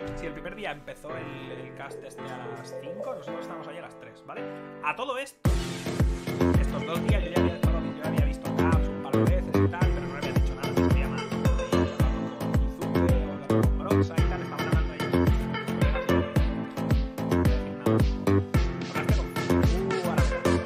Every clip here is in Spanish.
Si el primer día empezó el cast este a las 5, nosotros estamos ahí a las 3, ¿vale? A todo esto, estos 2 días yo ya había visto caps un par de veces y tal, pero no había dicho nada, me escribía más. Ahí hablando con Izuke, hablando con Broxa y tal, estaban hablando ahí. Hablaste con ahora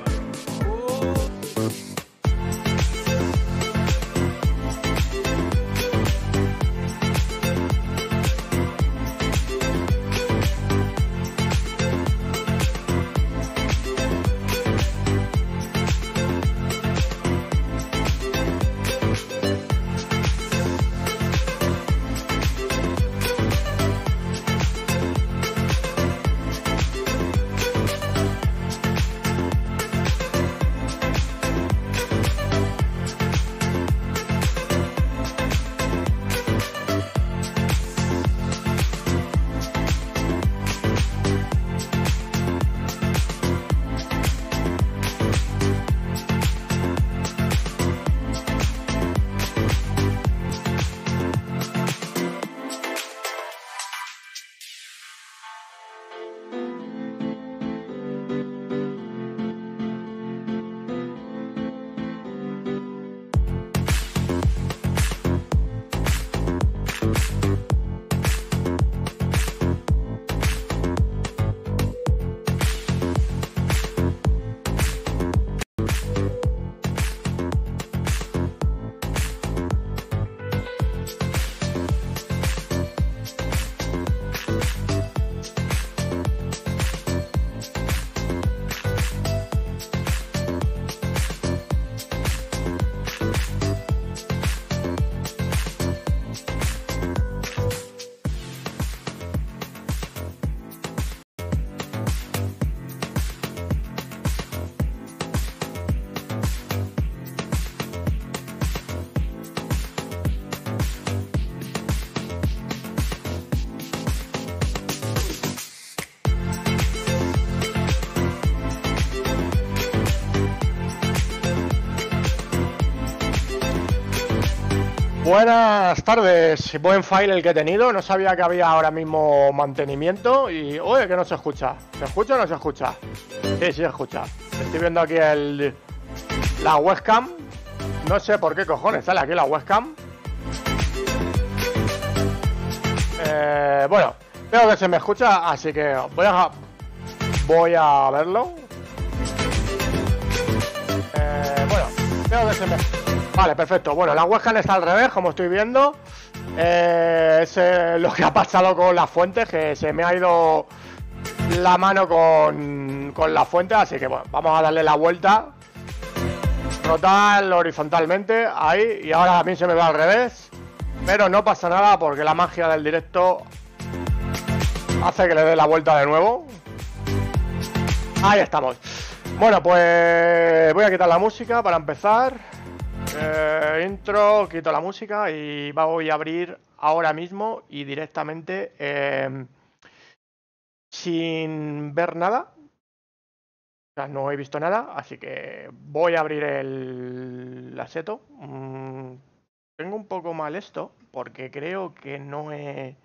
Buenas tardes, buen file el que he tenido, no sabía que había ahora mismo mantenimiento y... Oye, que no se escucha, ¿se escucha o no se escucha? Sí, sí se escucha, estoy viendo aquí la webcam, no sé por qué cojones sale aquí la webcam. Bueno, veo que se me escucha, así que voy a verlo. Bueno, veo que se me... Vale, perfecto. Bueno, la webcam está al revés, como estoy viendo. Es lo que ha pasado con las fuentes, que se me ha ido la mano con la fuente, así que bueno, vamos a darle la vuelta. Rotar horizontalmente, ahí, y ahora a mí se me va al revés. Pero no pasa nada porque la magia del directo hace que le dé la vuelta de nuevo. Ahí estamos. Bueno, pues voy a quitar la música para empezar. Intro, quito la música y voy a abrir ahora mismo y directamente sin ver nada. O sea, no he visto nada, así que voy a abrir el Assetto. Tengo un poco mal esto porque creo que no lo he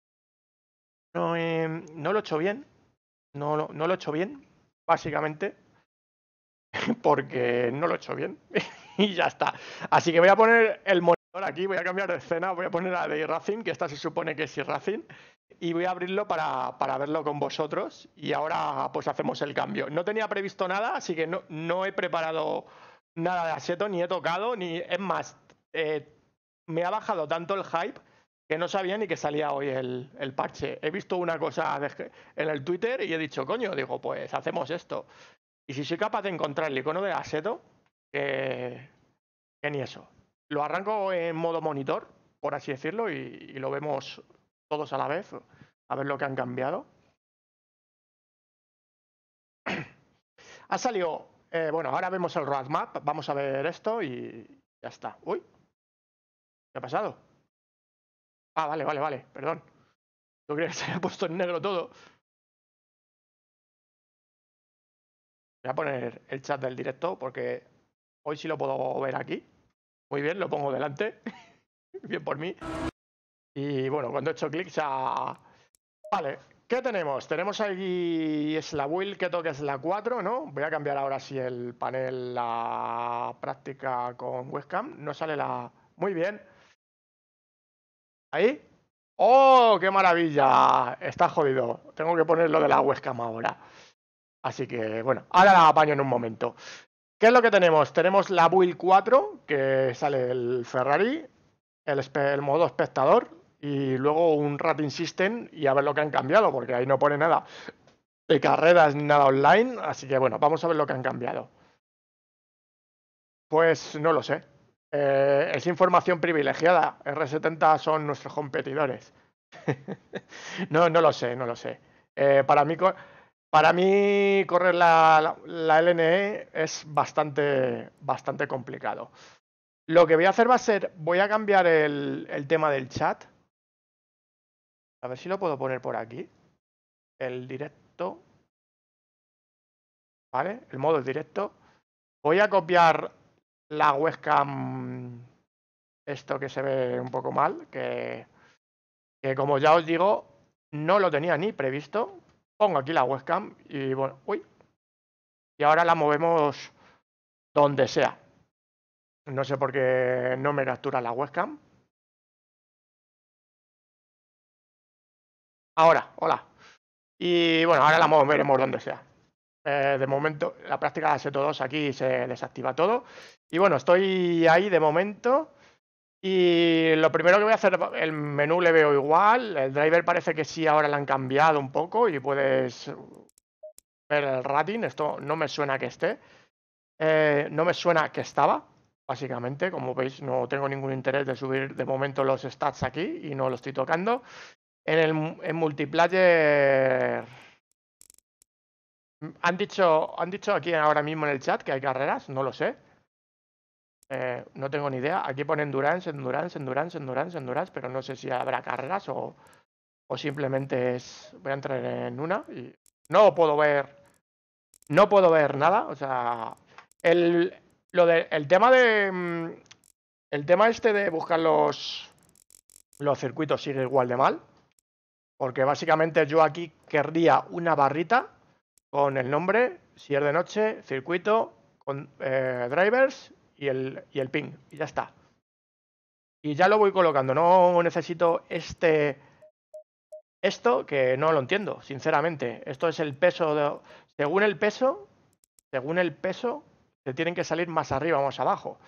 hecho bien. No lo he hecho bien, básicamente. Porque no lo he hecho bien. Y ya está. Así que voy a poner el monitor aquí, voy a cambiar de escena, voy a poner a de Racing, que esta se supone que es Racing, y voy a abrirlo para verlo con vosotros. Y ahora pues hacemos el cambio. No tenía previsto nada, así que no he preparado nada de Assetto, ni he tocado, ni... Es más, me ha bajado tanto el hype que no sabía ni que salía hoy el parche. He visto una cosa en el Twitter y he dicho, coño, digo, pues hacemos esto. Y si soy capaz de encontrar el icono de Assetto, que ni eso. Lo arranco en modo monitor, por así decirlo, y lo vemos todos a la vez, a ver lo que han cambiado. Ha salido, bueno, ahora vemos el roadmap, vamos a ver esto y ya está. Uy, ¿qué ha pasado? Ah, vale, perdón. Yo creía que se había puesto en negro todo. Voy a poner el chat del directo porque hoy sí lo puedo ver aquí. Muy bien, lo pongo delante. Bien por mí. Y bueno, cuando he hecho clic se ha Vale, ¿qué tenemos? Tenemos aquí, es la build que toque, es la 4, ¿no? Voy a cambiar ahora sí el panel, la práctica con webcam. No sale la... Muy bien. ¿Ahí? ¡Oh, qué maravilla! Está jodido. Tengo que poner lo de la webcam ahora. Así que, bueno, ahora la apaño en un momento. ¿Qué es lo que tenemos? Tenemos la build 4, que sale el Ferrari, el modo espectador y luego un Rating System y a ver lo que han cambiado, porque ahí no pone nada de carreras ni nada online, así que bueno, vamos a ver lo que han cambiado. Pues no lo sé. Es información privilegiada. R70 son nuestros competidores. No, no lo sé, no lo sé. Para mí correr la LNE es bastante complicado. Lo que voy a hacer va a ser, voy a cambiar el tema del chat. A ver si lo puedo poner por aquí. El directo. ¿Vale? El modo directo. Voy a copiar la webcam, esto que se ve un poco mal, que como ya os digo, no lo tenía ni previsto. Pongo aquí la webcam y bueno, uy. Y ahora la movemos donde sea. No sé por qué no me captura la webcam. Ahora, hola. Y bueno, ahora la moveremos donde sea. De momento, la práctica de SETO2 aquí se desactiva todo. Y bueno, estoy ahí de momento. Y lo primero que voy a hacer, el menú le veo igual. El driver parece que sí, ahora lo han cambiado un poco y puedes ver el rating. Esto no me suena que esté. No me suena que estaba, básicamente. Como veis, no tengo ningún interés de subir de momento los stats aquí y no lo estoy tocando. En multiplayer han dicho aquí ahora mismo en el chat que hay carreras, no lo sé. No tengo ni idea. Aquí pone Endurance, pero no sé si habrá carreras o simplemente es... Voy a entrar en una y no puedo ver nada. O sea, el tema este de buscar los circuitos sigue igual de mal, porque básicamente yo aquí querría una barrita con el nombre, si es de noche, circuito, con drivers y el ping, y ya está. Y ya lo voy colocando, no necesito esto que no lo entiendo, sinceramente. Esto es el peso, según el peso, te tienen que salir más arriba o más abajo.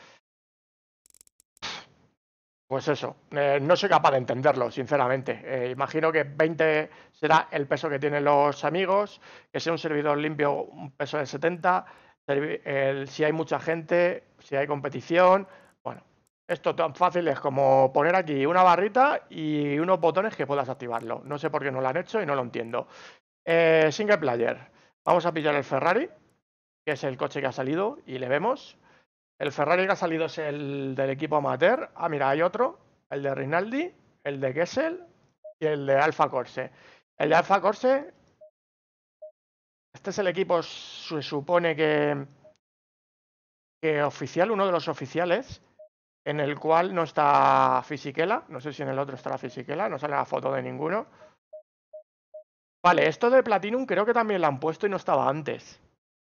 Pues eso, no soy capaz de entenderlo, sinceramente. Imagino que 20 será el peso que tienen los amigos, que sea un servidor limpio un peso de 70, si hay mucha gente, si hay competición. Bueno, esto tan fácil es como poner aquí una barrita y unos botones que puedas activarlo. No sé por qué no lo han hecho y no lo entiendo. Single player. Vamos a pillar el Ferrari, que es el coche que ha salido, y le vemos. El Ferrari que ha salido es el del equipo amateur. Ah, mira, hay otro. El de Rinaldi, el de Kessel y el de Alfa Corse. El de Alfa Corse, este es el equipo, se supone que oficial, uno de los oficiales, en el cual no está Fisichella. No sé si en el otro está la Fisichella, no sale la foto de ninguno. Vale, esto de Platinum creo que también lo han puesto y no estaba antes.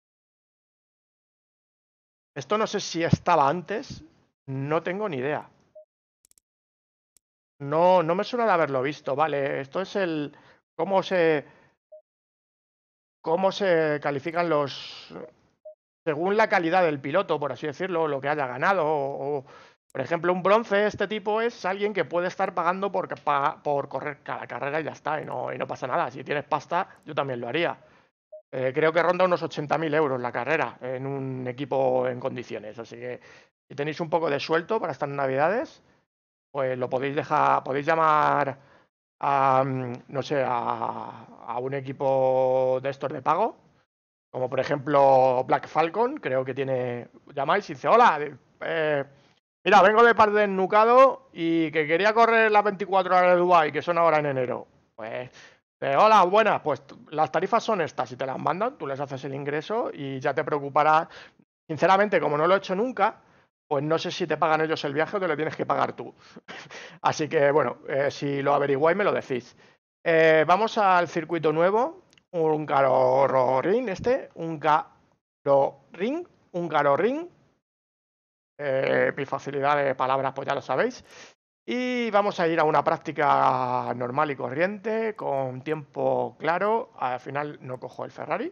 Esto no sé si estaba antes, no tengo ni idea. No me suena de haberlo visto. Vale, esto es el... ¿Cómo se califican los... según la calidad del piloto, por así decirlo, lo que haya ganado? Por ejemplo, un bronce, este tipo es alguien que puede estar pagando por correr cada carrera y ya está, y no pasa nada. Si tienes pasta, yo también lo haría. Creo que ronda unos 80.000 euros la carrera en un equipo en condiciones. Así que si tenéis un poco de suelto para estas navidades, pues lo podéis llamar a, no sé, a un equipo de estos de pago, como por ejemplo Black Falcon, creo que tiene, llamáis y dice, hola, mira, vengo de parte de Nucado y que quería correr las 24 horas de Dubai, que son ahora en enero. Pues, hola, buenas, pues las tarifas son estas, y te las mandan, tú les haces el ingreso y ya te preocuparás. Sinceramente, como no lo he hecho nunca, pues no sé si te pagan ellos el viaje o te lo tienes que pagar tú. Así que, bueno, si lo averiguáis me lo decís. Vamos al circuito nuevo. Un Hungaroring Hungaroring. Mi facilidad de palabras, pues ya lo sabéis. Y vamos a ir a una práctica normal y corriente, con tiempo claro. Al final no cojo el Ferrari.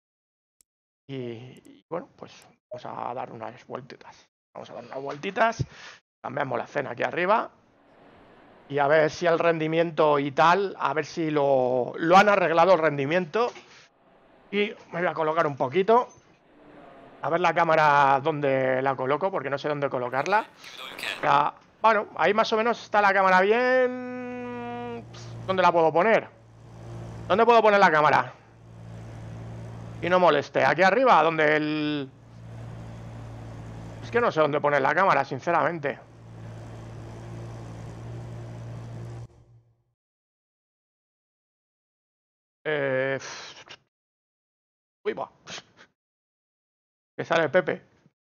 Y bueno, pues vamos a dar unas vueltitas. Vamos a dar unas vueltitas. Cambiamos la escena aquí arriba. Y a ver si el rendimiento y tal, a ver si lo han arreglado el rendimiento. Y me voy a colocar un poquito. A ver la cámara dónde la coloco, porque no sé dónde colocarla. Ya, bueno, ahí más o menos está la cámara bien. ¿Dónde la puedo poner? ¿Dónde puedo poner la cámara? Y no moleste. Aquí arriba, donde el... Es que no sé dónde poner la cámara, sinceramente. Uy, va. Que sale Pepe.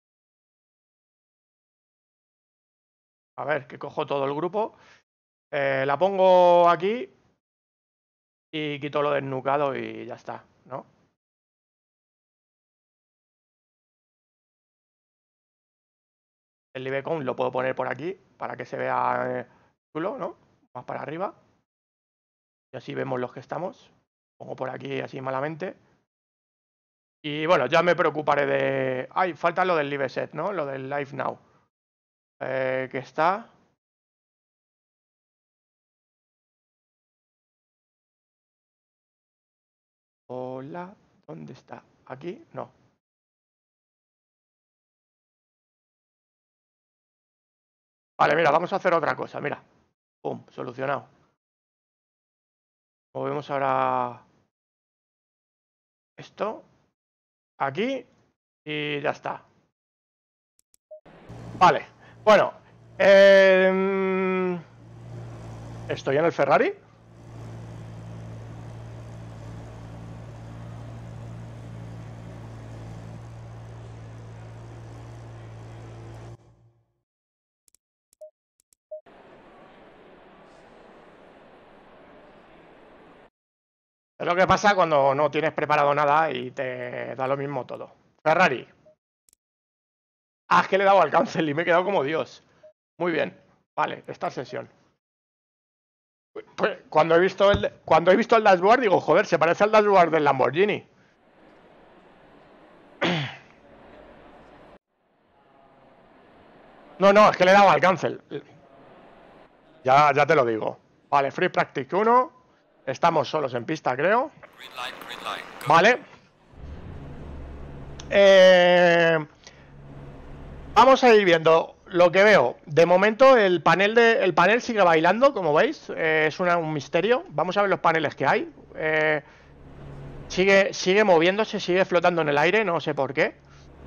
A ver, que cojo todo el grupo. La pongo aquí. Y quito lo desnucado y ya está, ¿no? El Libecon lo puedo poner por aquí para que se vea chulo, ¿no? Más para arriba. Y así vemos los que estamos. Pongo por aquí así malamente. Y bueno, ya me preocuparé de... Ay, falta lo del Live Set, ¿no? Lo del Live Now. Que está... Hola, ¿dónde está? ¿Aquí? No. Vale, mira, vamos a hacer otra cosa, mira. Pum, solucionado. Movemos ahora esto aquí y ya está. Vale, bueno. ¿Estoy en el Ferrari? Es lo que pasa cuando no tienes preparado nada y te da lo mismo todo. Ferrari. Ah, es que le he dado al cancel y me he quedado como Dios. Muy bien. Vale, esta sesión. Pues cuando he visto el dashboard digo, joder, se parece al dashboard del Lamborghini. No, es que le he dado al cancel. Ya te lo digo. Vale, Free Practice 1. Estamos solos en pista, creo. Vale. Vamos a ir viendo lo que veo. De momento el panel sigue bailando, como veis. Es un misterio. Vamos a ver los paneles que hay. Sigue moviéndose, sigue flotando en el aire, no sé por qué.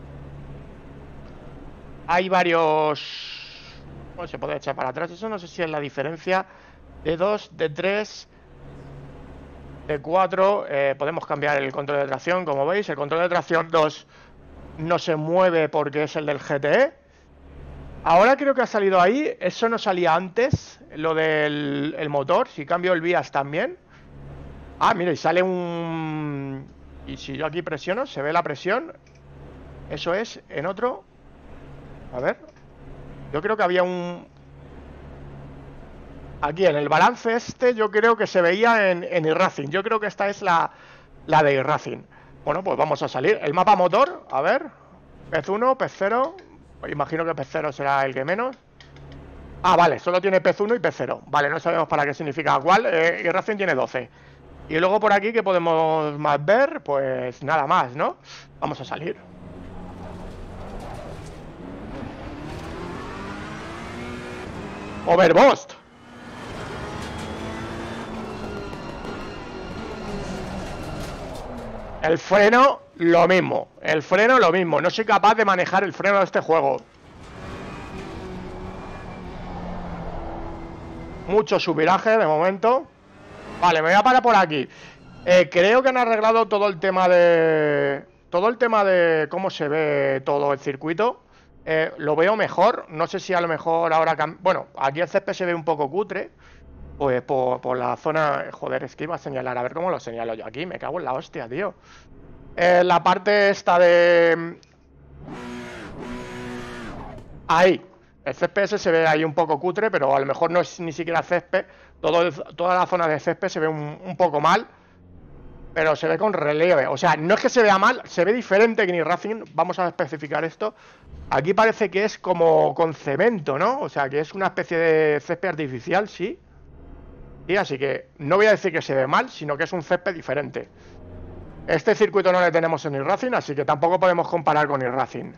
Hay varios... Bueno, se puede echar para atrás. Eso no sé si es la diferencia de 2, de 3, de 4. Podemos cambiar el control de tracción, como veis. El control de tracción 2 no se mueve porque es el del GTE. Ahora creo que ha salido ahí. Eso no salía antes, lo del motor. Si cambio el vías también. Ah, mira, y sale un... Y si yo aquí presiono, se ve la presión. Eso es en otro... A ver. Yo creo que había un... Aquí en el balance este yo creo que se veía en iRacing. Yo creo que esta es la de iRacing. Bueno, pues vamos a salir. El mapa motor, a ver. Pez 1, pez 0. Imagino que pez 0 será el que menos. Ah, vale, solo tiene pez 1 y pez 0. Vale, no sabemos para qué significa cuál. iRacing tiene 12. Y luego por aquí, ¿qué podemos más ver? Pues nada más, ¿no? Vamos a salir. Overbost. El freno, lo mismo. El freno, lo mismo. No soy capaz de manejar el freno de este juego. Mucho subviraje de momento. Vale, me voy a parar por aquí. Creo que han arreglado todo el tema de... cómo se ve todo el circuito. Lo veo mejor. No sé si a lo mejor ahora... Bueno, aquí el césped se ve un poco cutre. Pues por la zona... Joder, es que iba a señalar. A ver cómo lo señalo yo aquí. Me cago en la hostia, tío. La parte esta de... Ahí. El césped se ve ahí un poco cutre, pero a lo mejor no es ni siquiera césped. Toda la zona de césped se ve un poco mal, pero se ve con relieve. O sea, no es que se vea mal, se ve diferente que en iRacing. Vamos a especificar esto. Aquí parece que es como con cemento, ¿no? O sea, que es una especie de césped artificial, sí. Y así que no voy a decir que se ve mal, sino que es un césped diferente. Este circuito no le tenemos en iRacing, así que tampoco podemos comparar con iRacing.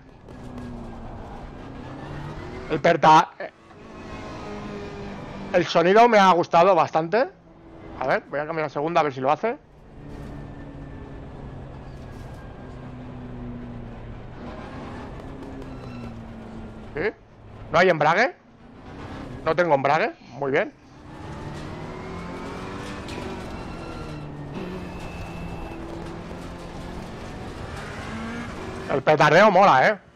El sonido me ha gustado bastante. A ver, voy a cambiar la segunda a ver si lo hace. ¿Sí? ¿No hay embrague? No tengo embrague, muy bien. El petardeo mola, ¿eh?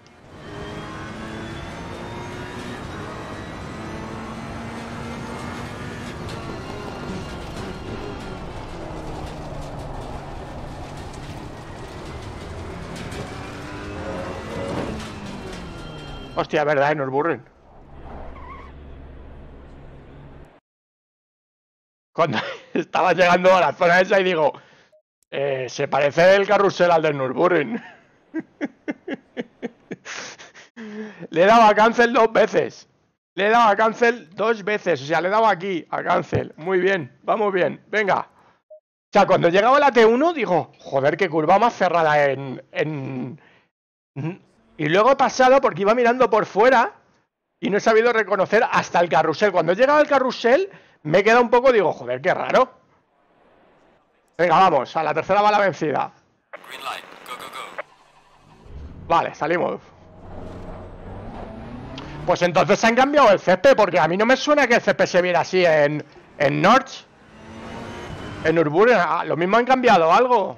Hostia, verdad, Nürburgring. Cuando estaba llegando a la zona esa y digo, se parece el carrusel al del Nürburgring. Le he dado a cancel 2 veces. Le he dado a cancel 2 veces. O sea, le he dado aquí a cancel. Muy bien, vamos bien, venga. O sea, cuando llegaba la T1 digo, joder, qué curva más cerrada Y luego he pasado porque iba mirando por fuera y no he sabido reconocer hasta el carrusel. Cuando he llegado al carrusel me he quedado un poco, digo, joder, qué raro. Venga, vamos, a la tercera bala vencida. Vale, salimos. Pues entonces se han cambiado el césped, porque a mí no me suena que el césped se viera así en Notch. En Nürburgring, lo mismo han cambiado algo.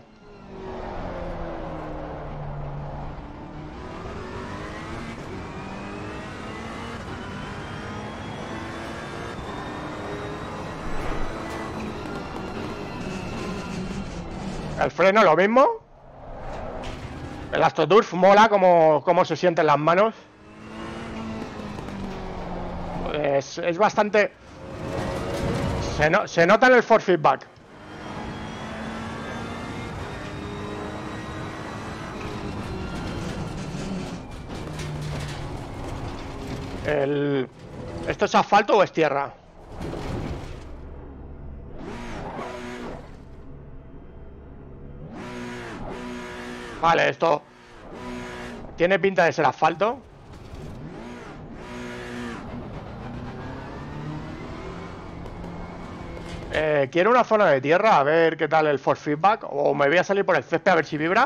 El freno lo mismo. El AstroTurf mola como se sienten las manos. Es bastante... Se nota en el force feedback. ¿Esto es asfalto o es tierra? Vale, esto tiene pinta de ser asfalto. Quiero una zona de tierra, a ver qué tal el force feedback. O me voy a salir por el césped a ver si vibra.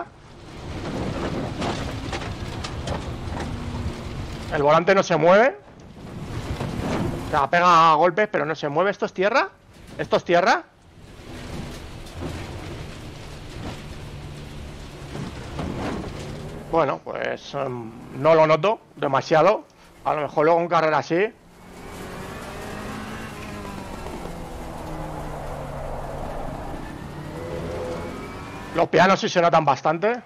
El volante no se mueve. O sea, pega golpes, pero no se mueve. ¿Esto es tierra? ¿Esto es tierra? Bueno, pues no lo noto demasiado. A lo mejor luego en carrera sí. Los pianos sí se notan bastante.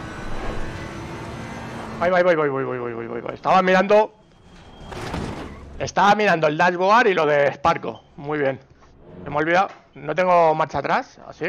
Voy. Estaba mirando. Estaba mirando el dashboard y lo de Sparko. Muy bien. Me he olvidado. No tengo marcha atrás, así.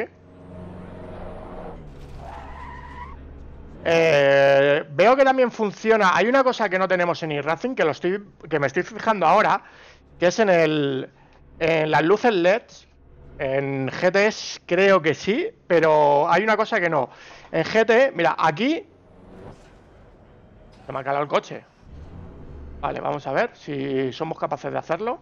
Veo que también funciona. Hay una cosa que no tenemos en iRacing que me estoy fijando ahora, que es en las luces LEDs. En GT creo que sí, pero hay una cosa que no. En GT, mira, aquí se me ha calado el coche. Vale, vamos a ver si somos capaces de hacerlo.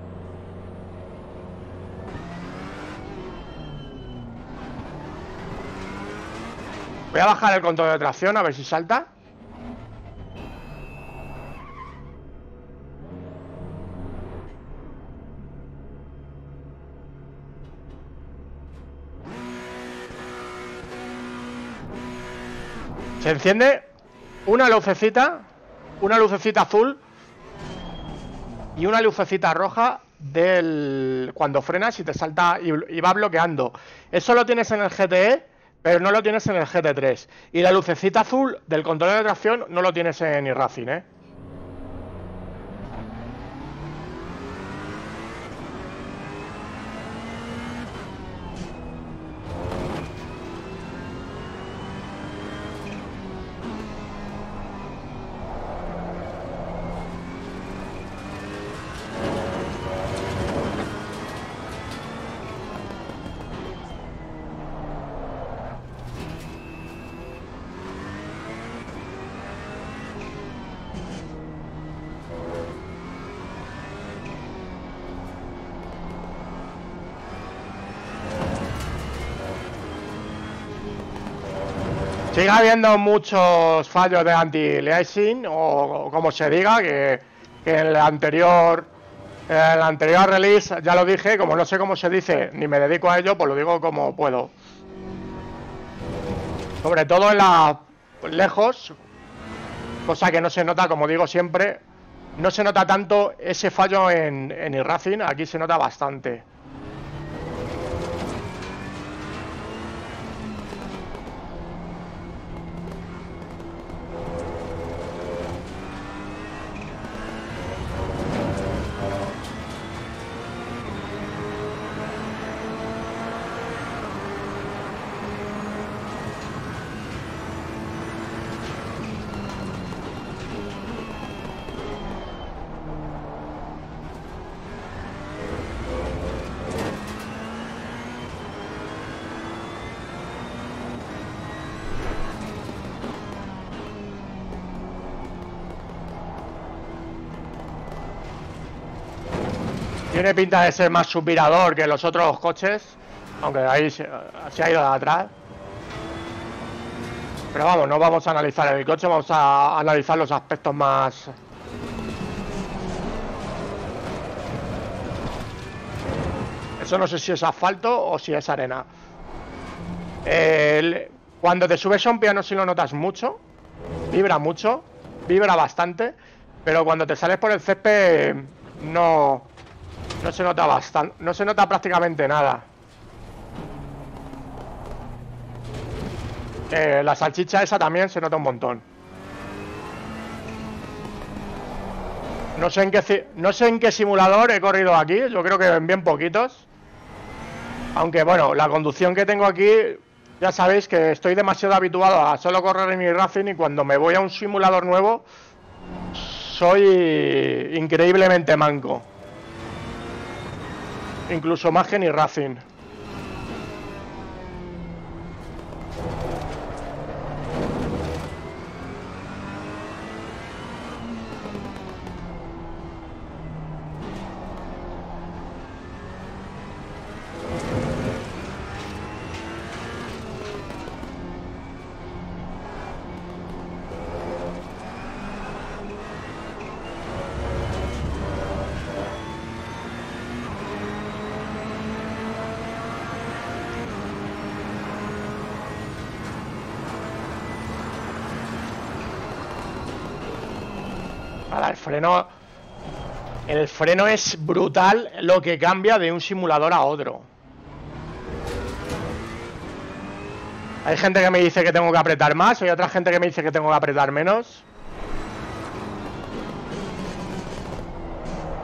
Voy a bajar el control de tracción a ver si salta. Se enciende una lucecita azul y una lucecita roja cuando frenas y te salta y va bloqueando. Eso lo tienes en el GTE, pero no lo tienes en el GT3. Y la lucecita azul del control de tracción no lo tienes en iRacing, ¿eh? Sigue habiendo muchos fallos de anti-aliasing o como se diga, que en el anterior release ya lo dije, como no sé cómo se dice ni me dedico a ello, pues lo digo como puedo. Sobre todo en lejos, cosa que no se nota, como digo siempre, no se nota tanto ese fallo en iRacing, aquí se nota bastante. Tiene pinta de ser más suspirador que los otros coches, aunque ahí se ha ido de atrás. Pero vamos, no vamos a analizar el coche, vamos a analizar los aspectos más... Eso no sé si es asfalto o si es arena. Cuando te subes a un piano sí lo notas mucho, vibra bastante, pero cuando te sales por el césped no se nota bastante, no se nota prácticamente nada. La salchicha esa también se nota un montón. No sé en qué simulador he corrido aquí, yo creo que en bien poquitos. Aunque bueno, la conducción que tengo aquí, ya sabéis que estoy demasiado habituado a solo correr en iRacing y cuando me voy a un simulador nuevo soy increíblemente manco. Incluso más que en iRacing. El freno es brutal lo que cambia de un simulador a otro. Hay gente que me dice que tengo que apretar más, hay otra gente que me dice que tengo que apretar menos.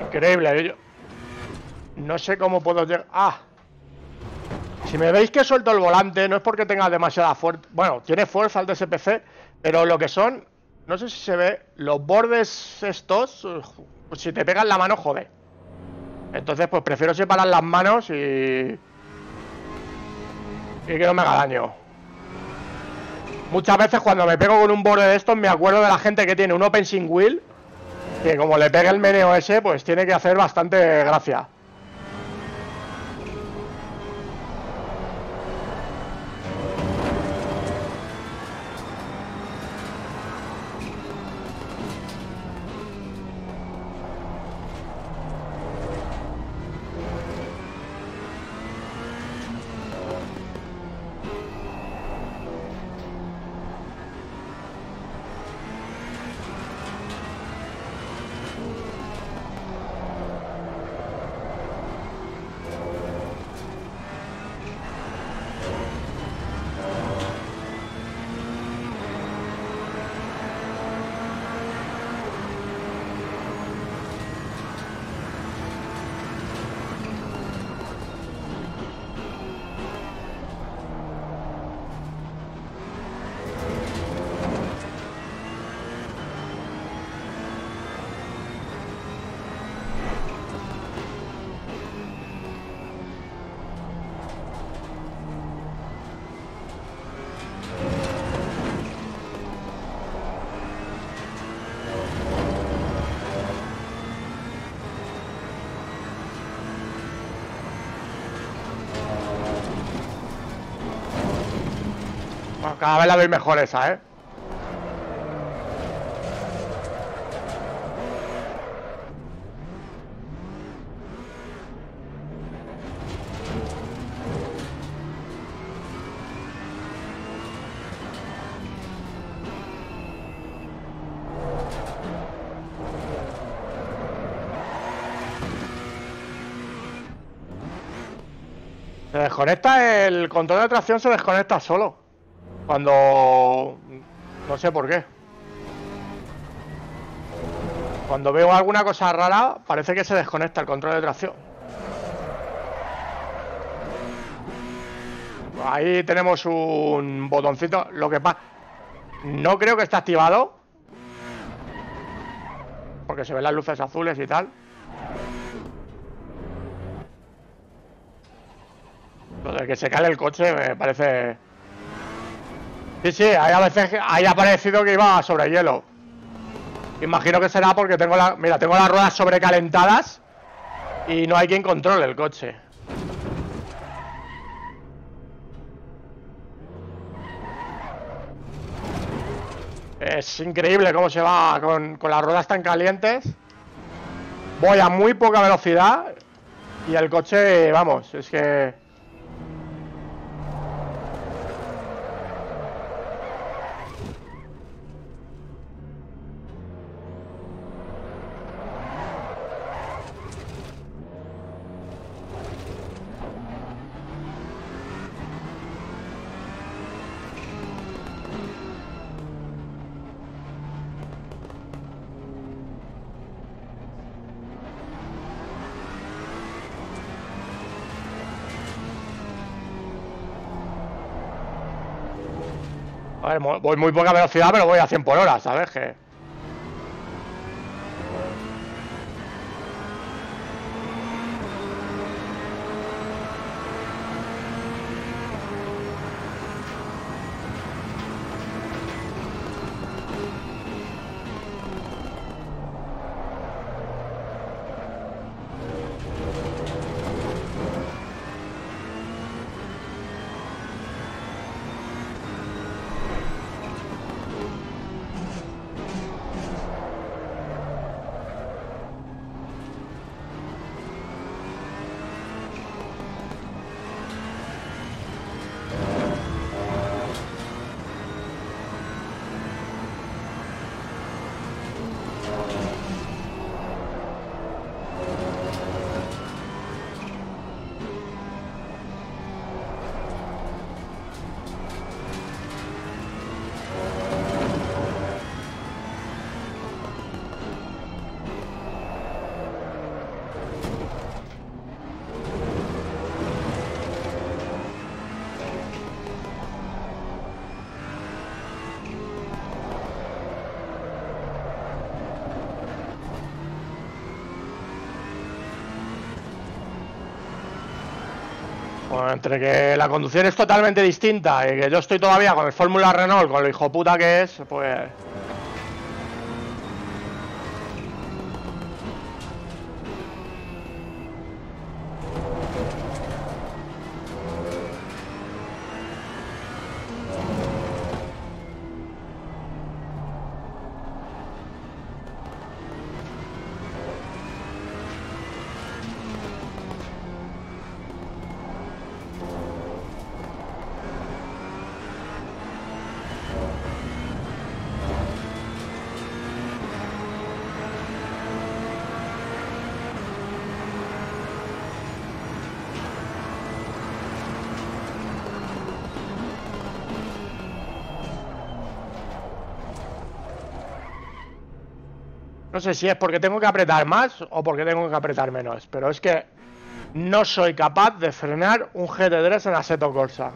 Increíble. Yo no sé cómo puedo llegar. ¡Ah! Si me veis que suelto el volante, no es porque tenga demasiada fuerza. Bueno, tiene fuerza el DSPC, pero lo que son, no sé si se ve, los bordes estos, pues si te pegan la mano, jode. Entonces, pues prefiero separar las manos y que no me haga daño. Muchas veces cuando me pego con un borde de estos, me acuerdo de la gente que tiene un Open Sync Wheel, que como le pegue el meneo ese, pues tiene que hacer bastante gracia. Bueno, cada vez la doy mejor esa, ¿eh? Se desconecta el control de tracción, se desconecta solo. Cuando... no sé por qué. Cuando veo alguna cosa rara, parece que se desconecta el control de tracción. Ahí tenemos un botoncito. Lo que pasa... no creo que esté activado, porque se ven las luces azules y tal. Lo de que se cae el coche me parece... Sí, sí, hay a veces hay aparecido que iba sobre hielo. Imagino que será porque tengo la... mira, tengo las ruedas sobrecalentadas y no hay quien controle el coche. Es increíble cómo se va con las ruedas tan calientes. Voy a muy poca velocidad y el coche, vamos, es que... A ver, voy muy poca velocidad, pero voy a 100 por hora, ¿sabes? Que... Pues entre que la conducción es totalmente distinta y que yo estoy todavía con el Fórmula Renault, con lo hijo puta que es, pues... No sé si es porque tengo que apretar más o porque tengo que apretar menos, pero es que no soy capaz de frenar un GT3 en Assetto Corsa.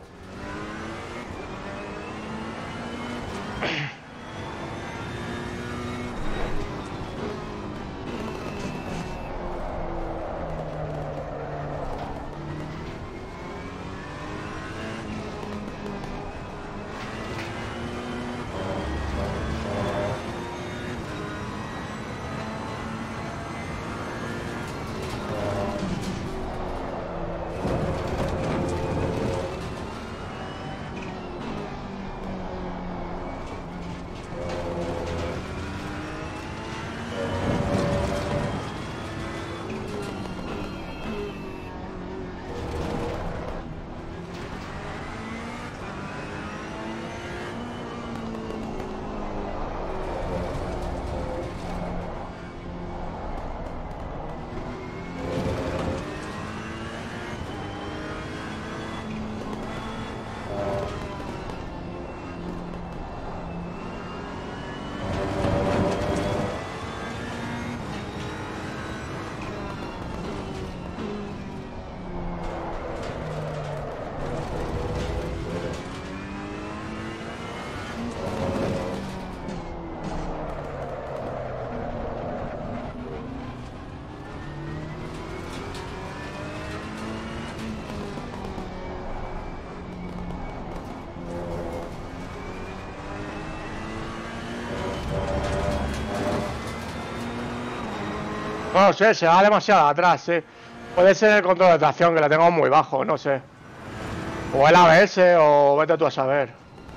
No sé, se va demasiado atrás, sí. Puede ser el control de tracción, que lo tengo muy bajo, no sé. O el ABS, o vete tú a saber.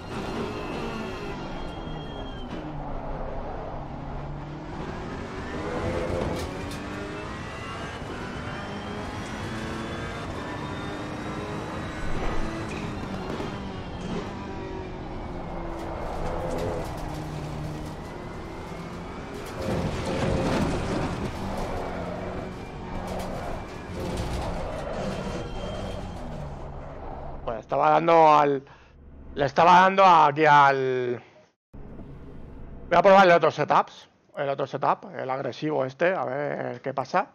Pues estaba dando al... Le estaba dando aquí al... Voy a probar el otro setup, el agresivo este, a ver qué pasa.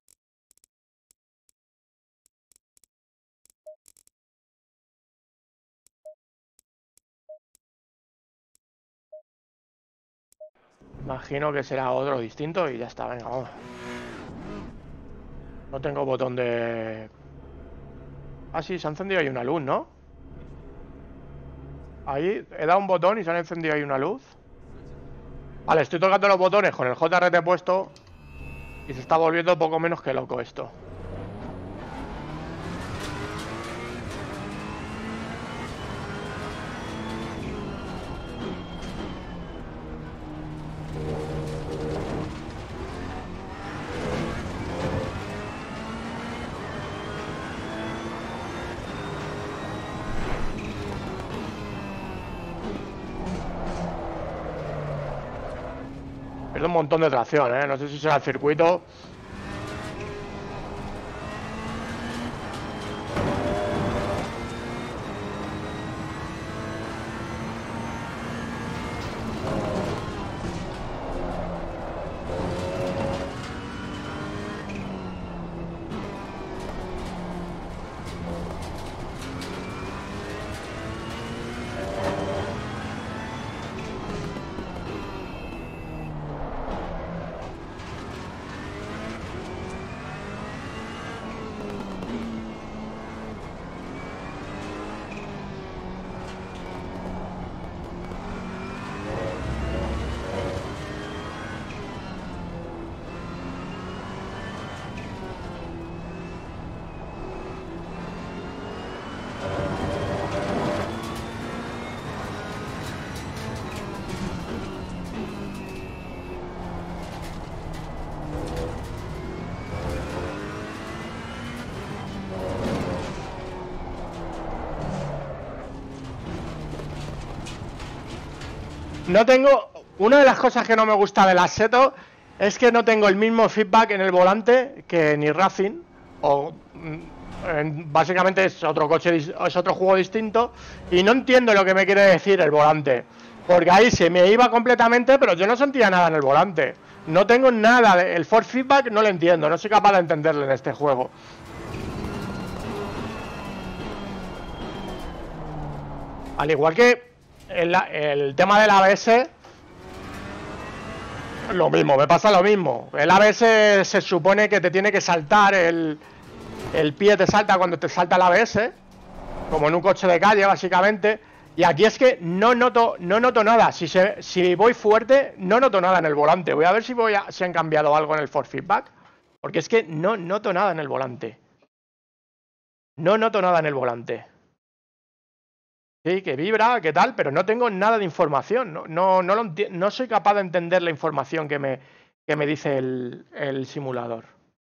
Imagino que será otro distinto y ya está, venga, vamos. No tengo botón de... Ah, sí, se ha encendido ahí una luz, ¿no? Ahí, he dado un botón y se ha encendido ahí una luz. Vale, estoy tocando los botones con el JRT puesto y se está volviendo poco menos que loco esto. Pierde un montón de tracción, ¿eh? No sé si será el circuito. No tengo... Una de las cosas que no me gusta del Assetto es que no tengo el mismo feedback en el volante que en Racing. O... básicamente es otro coche, es otro juego distinto. Y no entiendo lo que me quiere decir el volante. Porque ahí se me iba completamente, pero yo no sentía nada en el volante. No tengo nada, el force feedback no lo entiendo, no soy capaz de entenderlo en este juego. Al igual que el tema del ABS, lo mismo, me pasa lo mismo. El ABS se supone que te tiene que saltar, el pie te salta cuando te salta el ABS, como en un coche de calle básicamente. Y aquí es que no noto nada. Si voy fuerte, no noto nada en el volante. Voy a ver si han cambiado algo en el force feedback. Porque es que no noto nada en el volante. No noto nada en el volante. Sí, que vibra, que tal, pero no tengo nada de información. No soy capaz de entender la información que me dice el simulador.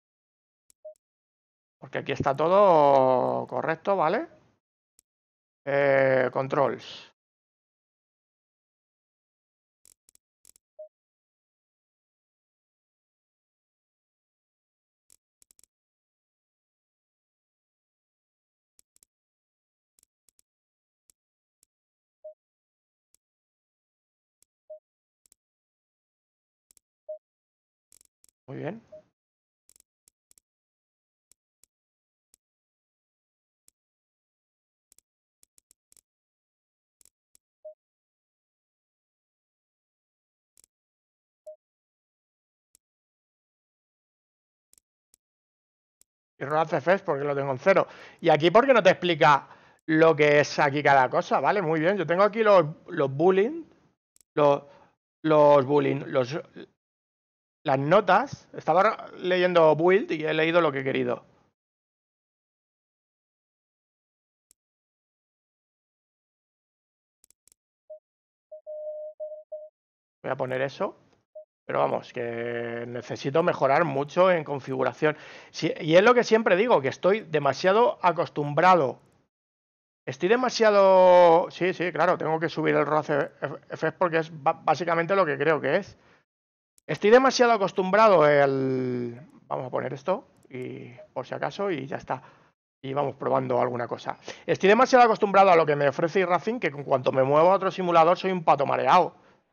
Porque aquí está todo correcto, ¿vale? Controls. Muy bien. Y Road CFS porque lo tengo en 0. Y aquí porque no te explica lo que es aquí cada cosa, ¿vale? Muy bien. Yo tengo aquí los bullying. Los bullying. Las notas. Estaba leyendo build y he leído lo que he querido. Voy a poner eso. Pero vamos, que necesito mejorar mucho en configuración. Sí, y es lo que siempre digo, que estoy demasiado acostumbrado. Estoy demasiado... Sí, claro, tengo que subir el ROAD FF porque es básicamente lo que creo que es. Estoy demasiado acostumbrado Vamos a poner esto, y por si acaso, y ya está. Y vamos probando alguna cosa. Estoy demasiado acostumbrado a lo que me ofrece iRacing, que en cuanto me muevo a otro simulador soy un pato mareado.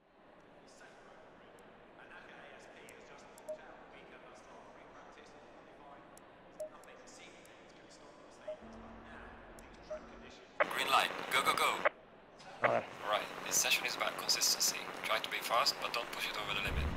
Green light. Go, go, go. A ver. Right. This session is about consistency. Try to be fast, but don't push it over the limit.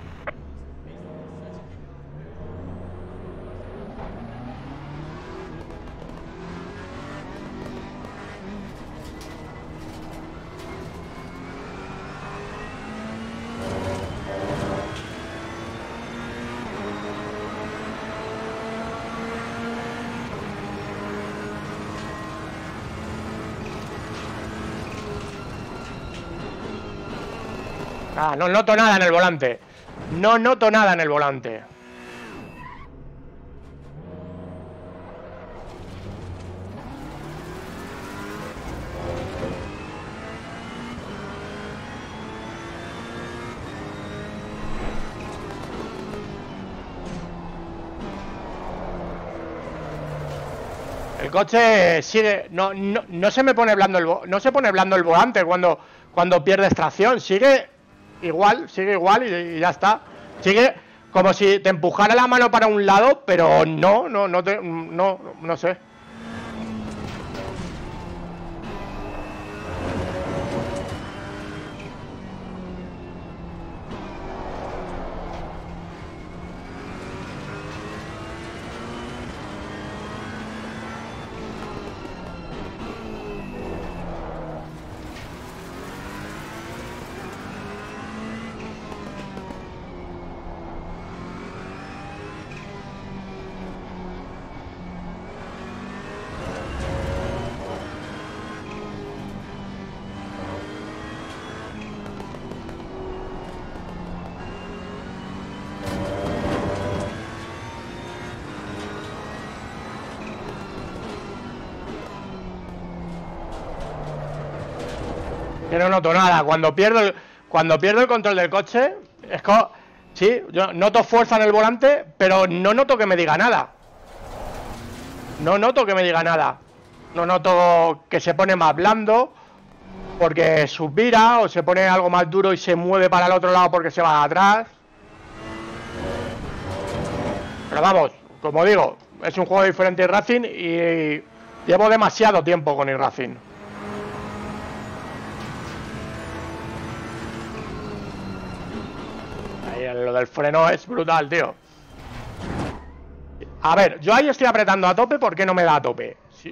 Ah, no noto nada en el volante. No noto nada en el volante. El coche sigue... No se me pone blando no se pone blando el volante cuando pierde extracción. Sigue igual y ya está. Sigue como si te empujara la mano para un lado, pero no sé. Que no noto nada. Cuando pierdo cuando pierdo el control del coche, es como... Sí, yo noto fuerza en el volante, pero no noto que me diga nada. No noto que me diga nada. No noto que se pone más blando porque suspira, o se pone algo más duro y se mueve para el otro lado porque se va atrás. Pero vamos, como digo, es un juego diferente iRacing y llevo demasiado tiempo con iRacing. Ahí lo del freno es brutal, tío. A ver, yo ahí estoy apretando a tope, ¿por qué no me da a tope? Sí.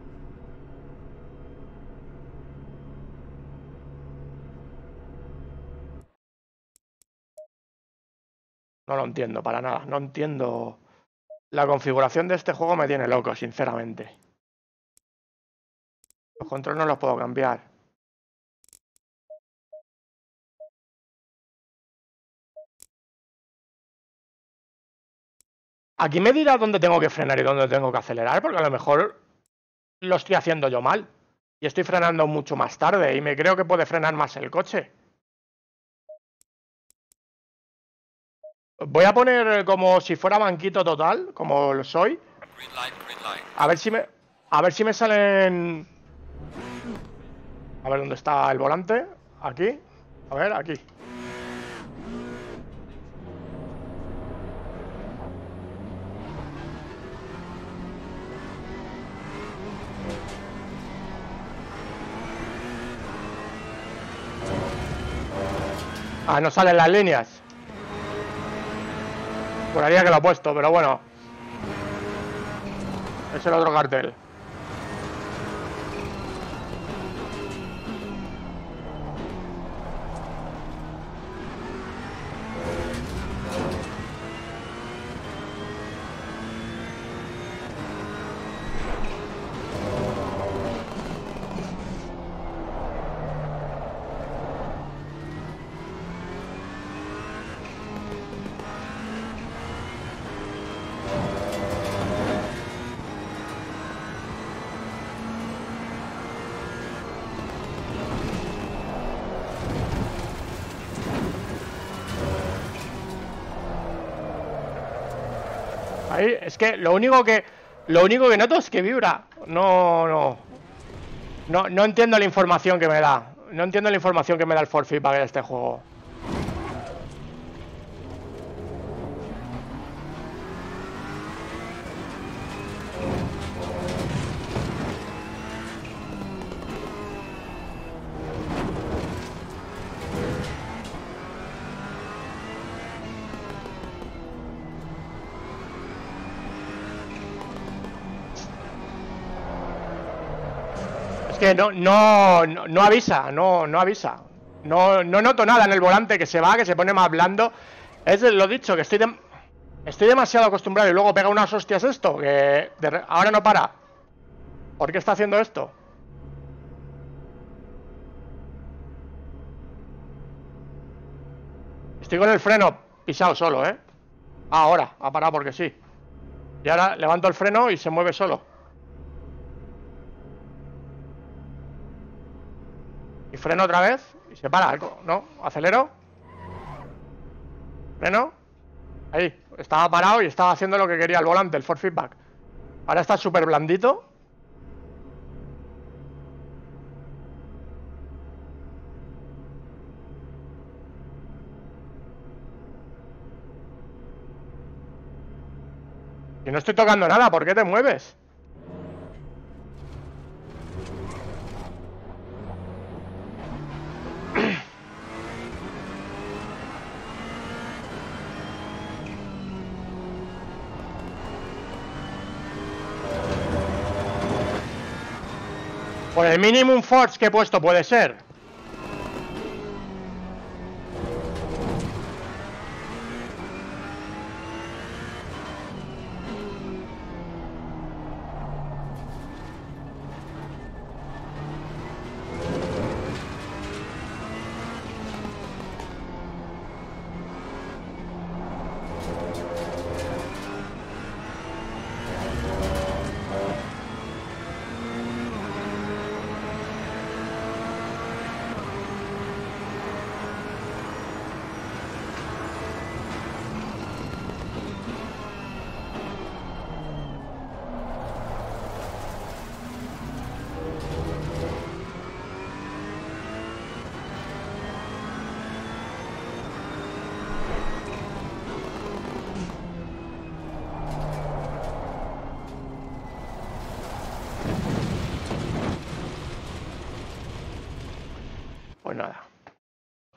No lo entiendo para nada, no entiendo. La configuración de este juego me tiene loco, sinceramente. Los controles no los puedo cambiar. Aquí me dirá dónde tengo que frenar y dónde tengo que acelerar, porque a lo mejor lo estoy haciendo yo mal. Y estoy frenando mucho más tarde y me creo que puede frenar más el coche. Voy a poner como si fuera banquito total, como lo soy. Green light, green light. A ver si me salen... A ver dónde está el volante. Aquí. A ver, aquí. Ah, no salen las líneas. Juraría que lo he puesto, pero bueno. Es el otro cartel. Ahí, es que lo único que noto es que vibra. No entiendo la información que me da. No entiendo la información que me da el force feedback de este juego. Es que no avisa, no avisa. No noto nada en el volante que se va, que se pone más blando. Es lo dicho, que estoy demasiado acostumbrado y luego pega unas hostias esto, que ahora no para. ¿Por qué está haciendo esto? Estoy con el freno pisado solo, ¿eh? Ahora, ha parado porque sí. Y ahora levanto el freno y se mueve solo. Y freno otra vez y se para, ¿no? Acelero. Freno. Ahí, estaba parado y estaba haciendo lo que quería el volante, el force feedback. Ahora está súper blandito. Y no estoy tocando nada, ¿por qué te mueves? Por el minimum force que he puesto puede ser.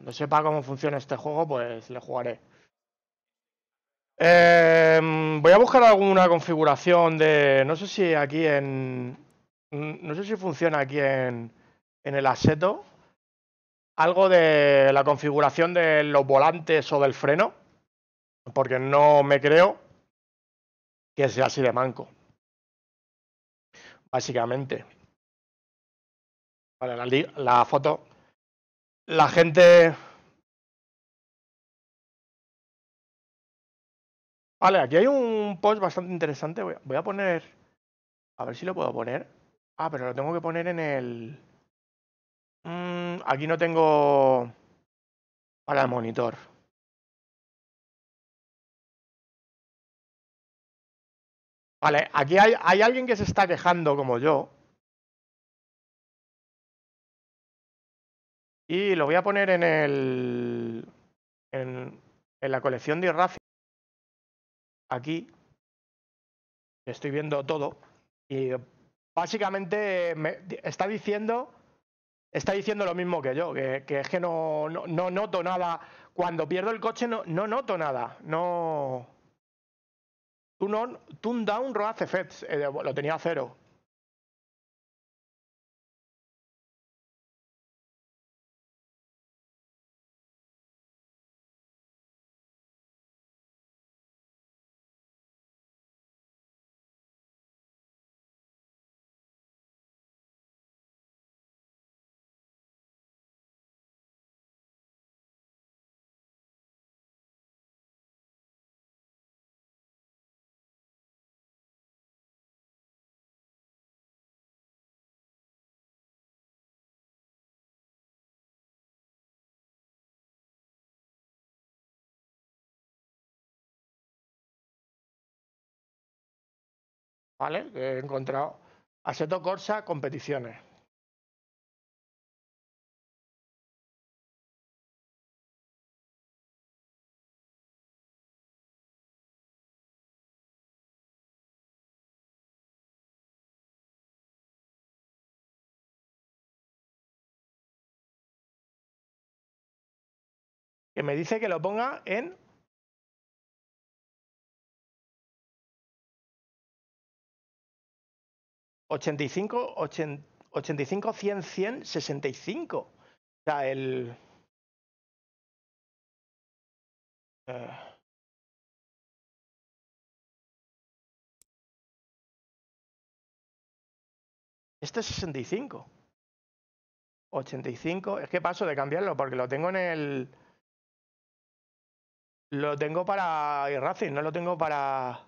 cuando sepa cómo funciona este juego, pues le jugaré. Voy a buscar alguna configuración de... No sé si aquí en... No sé si funciona aquí en el Assetto. Algo de la configuración de los volantes o del freno. Porque no me creo que sea así de manco. Básicamente. Vale, la foto. La gente... Vale, aquí hay un post bastante interesante. Voy a poner... A ver si lo puedo poner. Ah, pero lo tengo que poner en el... aquí no tengo... Para el monitor. Vale, aquí hay alguien que se está quejando como yo. Y lo voy a poner en el... En la colección de Racing. Aquí. Estoy viendo todo. Y básicamente me está diciendo lo mismo que yo, que es que no noto nada. Cuando pierdo el coche no noto nada. No. Tune down road effects. Lo tenía a 0. ¿Vale? Que he encontrado. Assetto Corsa competiciones. Que me dice que lo ponga en 85, 85, 100, 100, 65. O sea, el... este es 65. 85. Es que paso de cambiarlo porque lo tengo en el... Lo tengo para iRacing, no lo tengo para...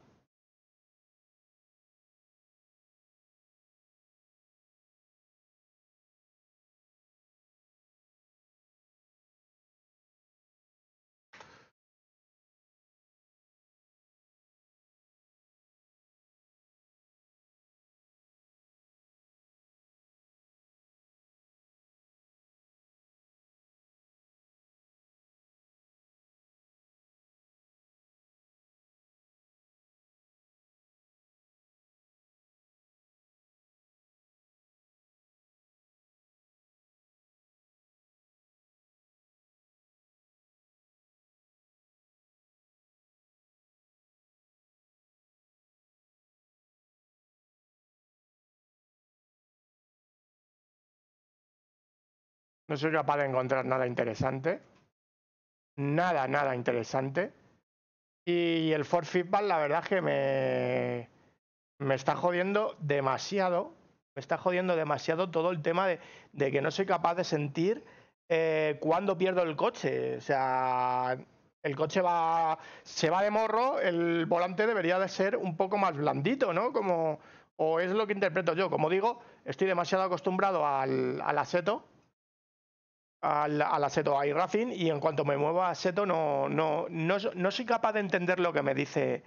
No soy capaz de encontrar nada interesante. Nada interesante. Y el force feedback, la verdad es que me está jodiendo demasiado. Me está jodiendo demasiado todo el tema de que no soy capaz de sentir cuando pierdo el coche. O sea, el coche se va de morro, el volante debería de ser un poco más blandito, ¿no? O es lo que interpreto yo. Como digo, estoy demasiado acostumbrado al Assetto. Al Assetto iRacing, y en cuanto me muevo a Assetto no soy capaz de entender lo que me dice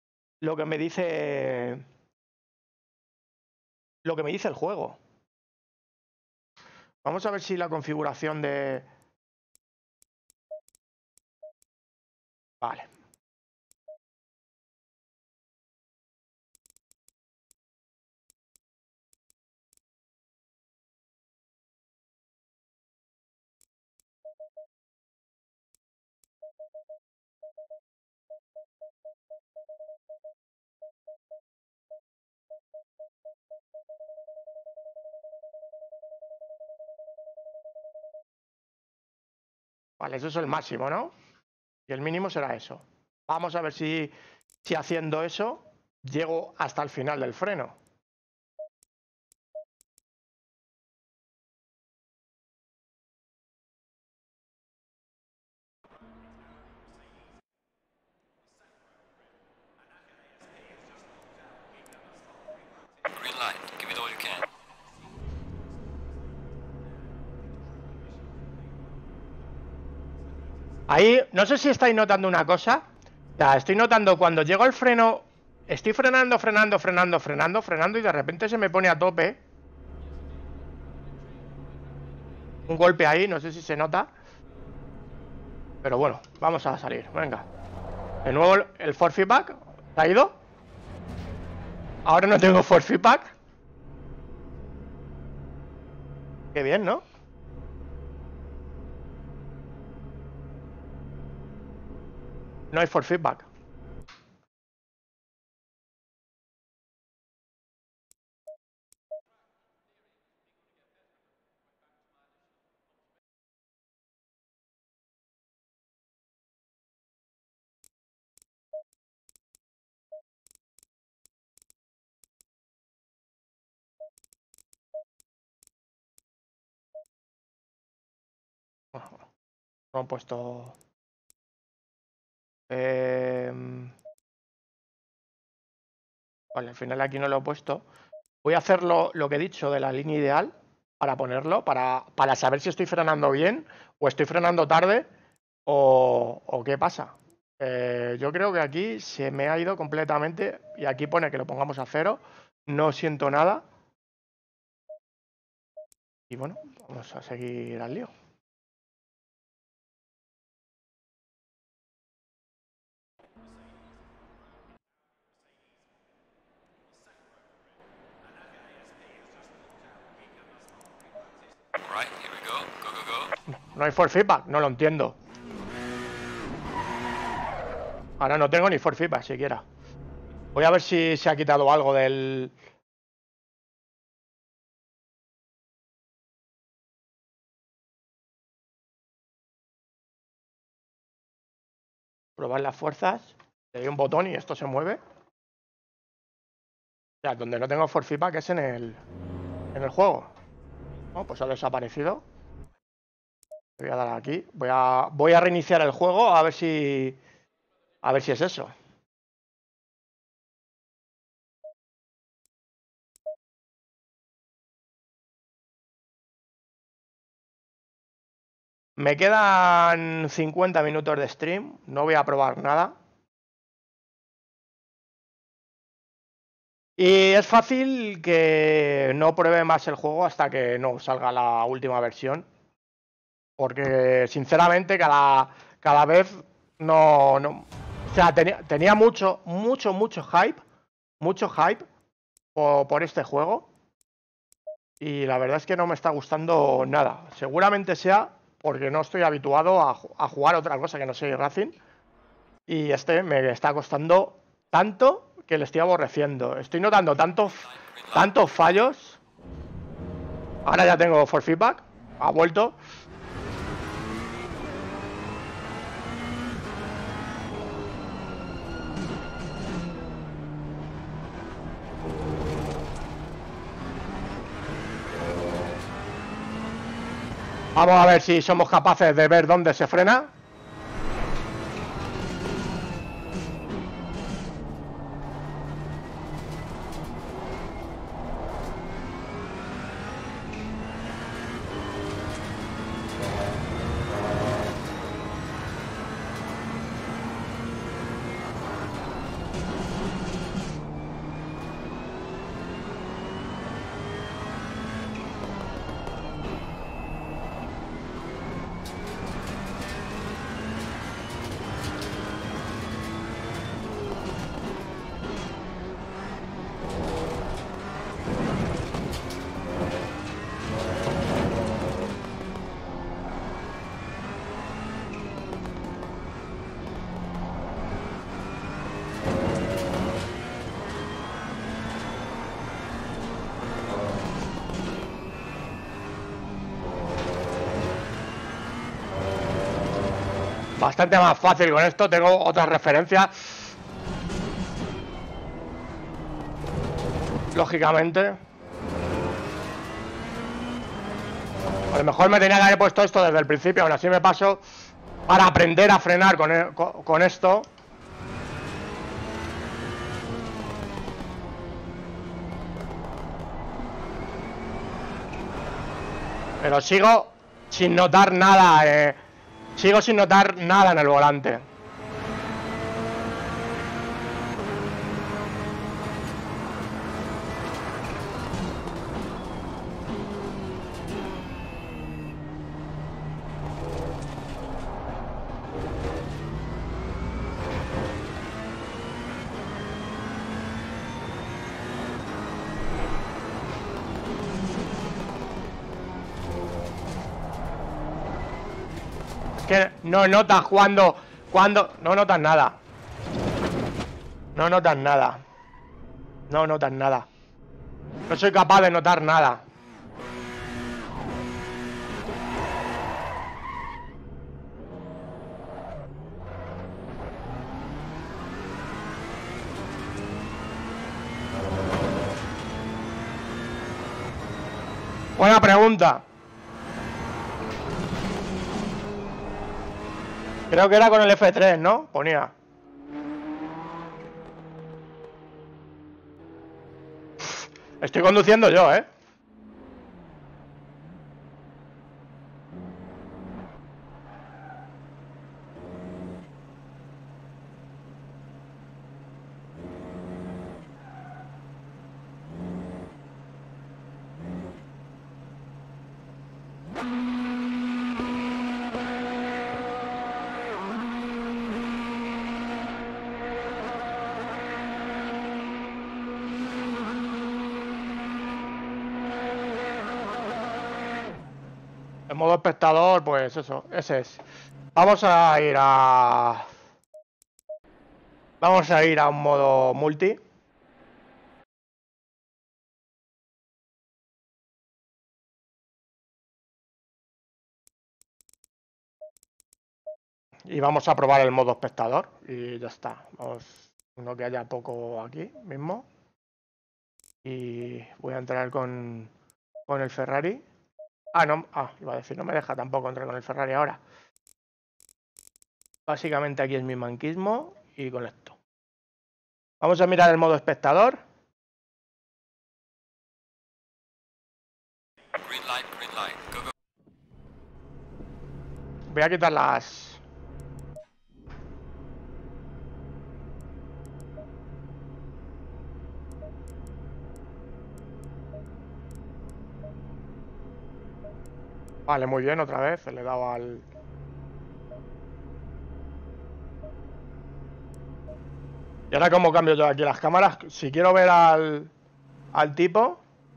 el juego. Vamos a ver si la configuración de... Vale. Vale, eso es el máximo, ¿no? Y el mínimo será eso. Vamos a ver si haciendo eso llego hasta el final del freno. Green light. Give it all you can. Ahí, no sé si estáis notando una cosa. O sea, estoy notando cuando llego al freno, estoy frenando y de repente se me pone a tope. Un golpe ahí, no sé si se nota. Pero bueno, vamos a salir, venga. De nuevo el force feedback. ¿Se ha ido? Ahora no tengo force feedback. Qué bien, ¿no? No hay force feedback. No he puesto... Vale, al final aquí no lo he puesto. Voy a hacer lo que he dicho de la línea ideal para ponerlo, para saber si estoy frenando bien o estoy frenando tarde o qué pasa. Yo creo que aquí se me ha ido completamente y aquí pone que lo pongamos a 0. No siento nada. Y bueno, vamos a seguir al lío. Right, here we go. Go, go, go. No hay force feedback, no lo entiendo. Ahora no tengo ni force feedback siquiera. Voy a ver si se ha quitado algo del... Probar las fuerzas. Le doy un botón y esto se mueve. O sea, donde no tengo force feedback es en el juego. No, pues ha desaparecido. Voy a dar aquí. Voy a reiniciar el juego a ver si es eso. Me quedan 50 minutos de stream. No voy a probar nada. Y es fácil que no pruebe más el juego hasta que no salga la última versión. Porque sinceramente cada vez no... O sea, tenía mucho hype. Mucho hype por este juego. Y la verdad es que no me está gustando nada. Seguramente sea porque no estoy habituado a jugar otra cosa que no sea Racing. Y me está costando tanto que le estoy aborreciendo. Estoy notando tantos fallos. Ahora ya tengo force feedback. Ha vuelto. Vamos a ver si somos capaces de ver dónde se frena. bastante más fácil con esto. Tengo otras referencias. Lógicamente. A lo mejor me tenía que haber puesto esto desde el principio. Aún así me paso para aprender a frenar con esto. Pero sigo sin notar nada. Sigo sin notar nada en el volante. Que no notas cuando no notas nada. No notas nada. No notas nada. No soy capaz de notar nada. Buena pregunta. Creo que era con el F3, ¿no? Ponía. Estoy conduciendo yo, ¿eh? En modo espectador, pues eso, ese es. Vamos a ir a un modo multi. Y vamos a probar el modo espectador. Y ya está. Vamos, uno que haya poco aquí mismo. Y voy a entrar con el Ferrari. Ah, no, iba a decir, no me deja tampoco entrar con el Ferrari ahora. Básicamente aquí es mi manquismo y con esto. Vamos a mirar el modo espectador. Green light, green light. Go, go. Voy a quitar las... Vale, muy bien, otra vez. Le he dado al... Y ahora cómo cambio yo aquí las cámaras. Si quiero ver al tipo...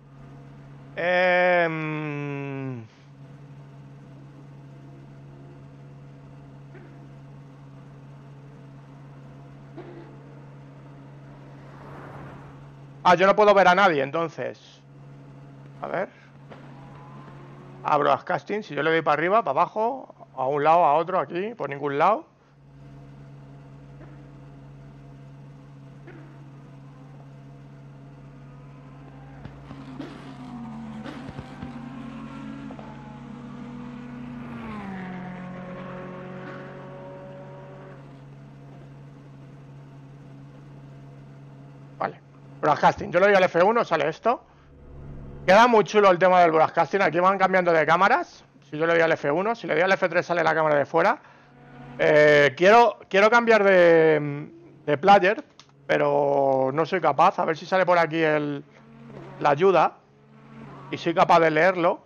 yo no puedo ver a nadie, entonces. A ver. Abro las castings. Si yo le doy para arriba, para abajo, a un lado, a otro, aquí, por ningún lado. Vale. Broadcasting. Yo le doy al F1, sale esto. Queda muy chulo el tema del broadcasting. Aquí van cambiando de cámaras. Si yo le doy al F1, si le doy al F3 sale la cámara de fuera. Quiero cambiar de player, pero no soy capaz. A ver si sale por aquí la ayuda. Y soy capaz de leerlo.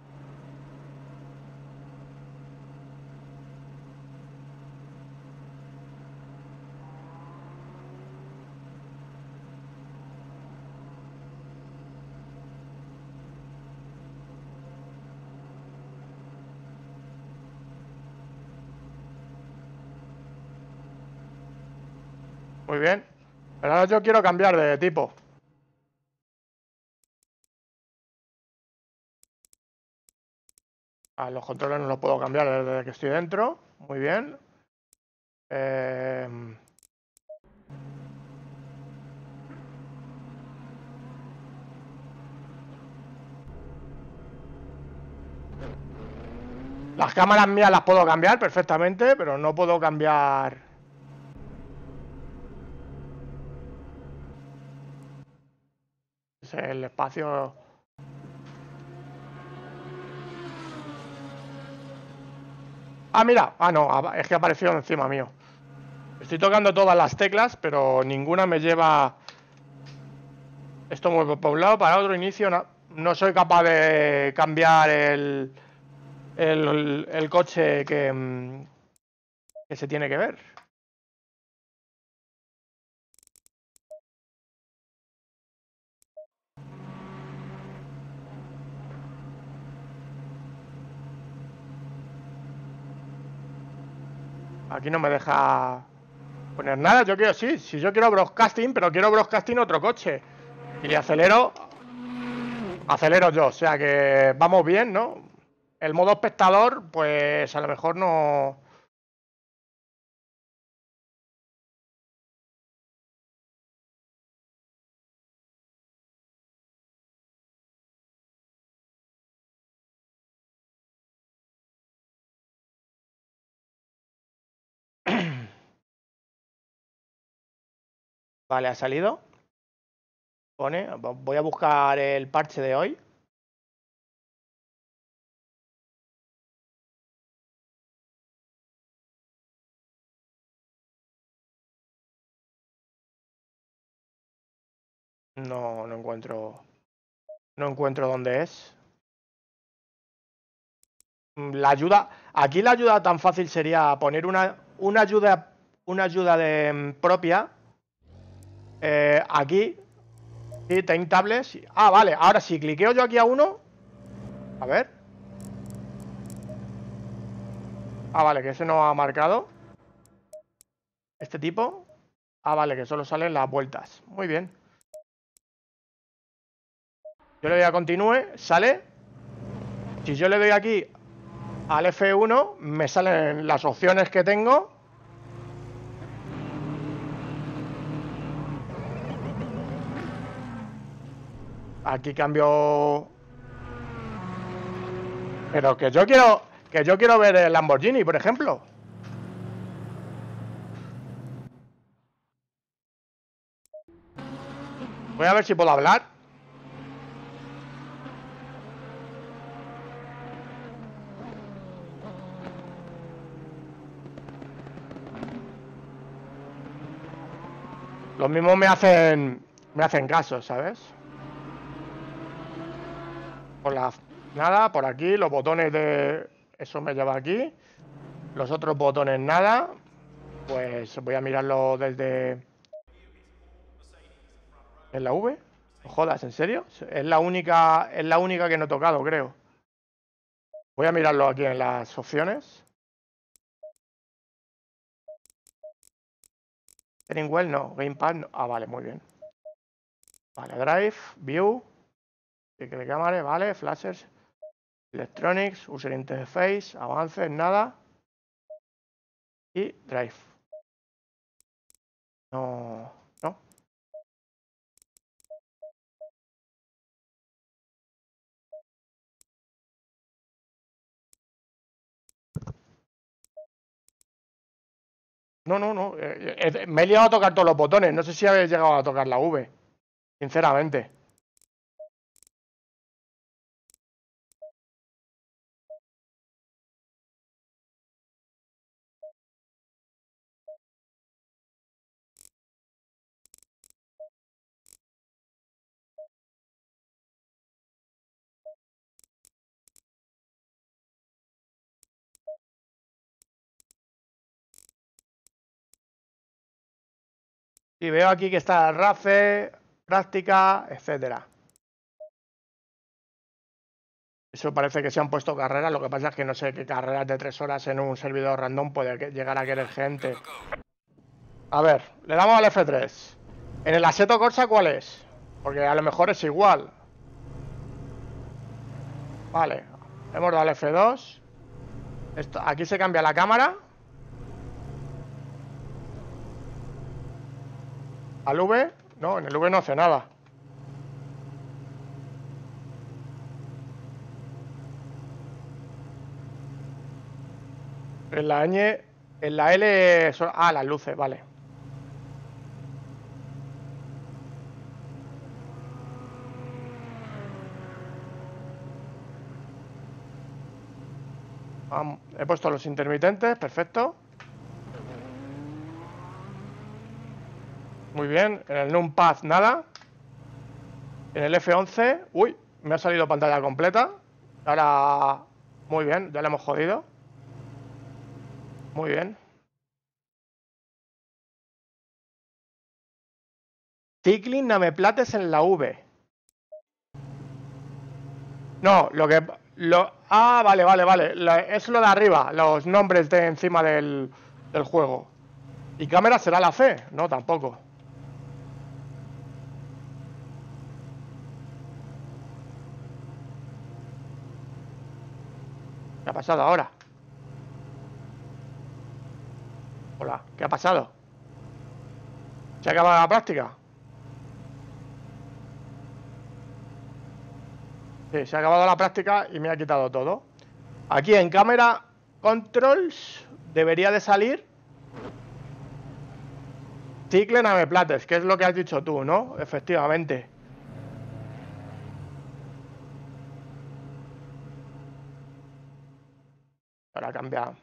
Muy bien. Pero ahora yo quiero cambiar de tipo. Los controles no los puedo cambiar desde que estoy dentro. Muy bien. Las cámaras mías las puedo cambiar perfectamente, pero no puedo cambiar... el espacio... Ah, mira. Ah, no, es que ha aparecido encima mío. Estoy tocando todas las teclas, pero ninguna me lleva... Esto mueve para un lado, para otro, inicio. No soy capaz de cambiar el coche que se tiene que ver. Aquí no me deja poner nada. Yo quiero, sí, si yo quiero broadcasting, pero quiero broadcasting otro coche. Y le acelero yo, o sea que vamos bien, ¿no? El modo espectador, pues a lo mejor no... Vale, ha salido. Pone, voy a buscar el parche de hoy. No encuentro. No encuentro dónde es. La ayuda. Aquí la ayuda tan fácil sería poner una ayuda. Una ayuda de propia. Aquí. Sí, Time Tablets. Ah, vale. Ahora si cliqueo yo aquí a uno. A ver. Ah, vale, que ese no ha marcado. Este tipo. Ah, vale, que solo salen las vueltas. Muy bien. Yo le doy a continúe, sale. Si yo le doy aquí al F1, me salen las opciones que tengo. Aquí cambio. Pero que yo quiero ver el Lamborghini, por ejemplo. Voy a ver si puedo hablar. Los mismos me hacen caso, ¿sabes? Por la nada, por aquí, los botones de eso me lleva aquí. Los otros botones nada. Pues voy a mirarlo desde... ¿En la V? No jodas, ¿en serio? Es la única que no he tocado, creo. Voy a mirarlo aquí en las opciones. Steering wheel no, gamepad no. Ah, vale, muy bien. Vale, drive, view, de cámara, vale, flashers, electronics, user interface, avances, nada. Y drive. No. No. Me he llegado a tocar todos los botones. No sé si habéis llegado a tocar la V. Sinceramente. Y veo aquí que está RAFE, práctica, etcétera. Eso parece que se han puesto carreras. Lo que pasa es que no sé qué carreras de 3 horas en un servidor random puede llegar a querer gente. A ver, le damos al F3. ¿En el Assetto Corsa cuál es? Porque a lo mejor es igual. Vale, hemos dado al F2. Aquí se cambia la cámara. ¿Al V? No, en el V no hace nada. En la ñ, en la L... Ah, las luces, vale. He puesto los intermitentes, perfecto. Muy bien, en el numpad nada. En el F11, uy, me ha salido pantalla completa. Ahora, muy bien, ya le hemos jodido. Muy bien. Cycling Nameplates en la V. No, Ah, vale. Es lo de arriba, los nombres de encima del juego. ¿Y cámara será la C? No, tampoco. ¿Qué ha pasado ahora? Hola, ¿qué ha pasado? ¿Se ha acabado la práctica? Sí, se ha acabado la práctica y me ha quitado todo. Aquí en cámara controls debería de salir Cycle Nameplates, que es lo que has dicho tú, ¿no? Efectivamente. Ahora cambia.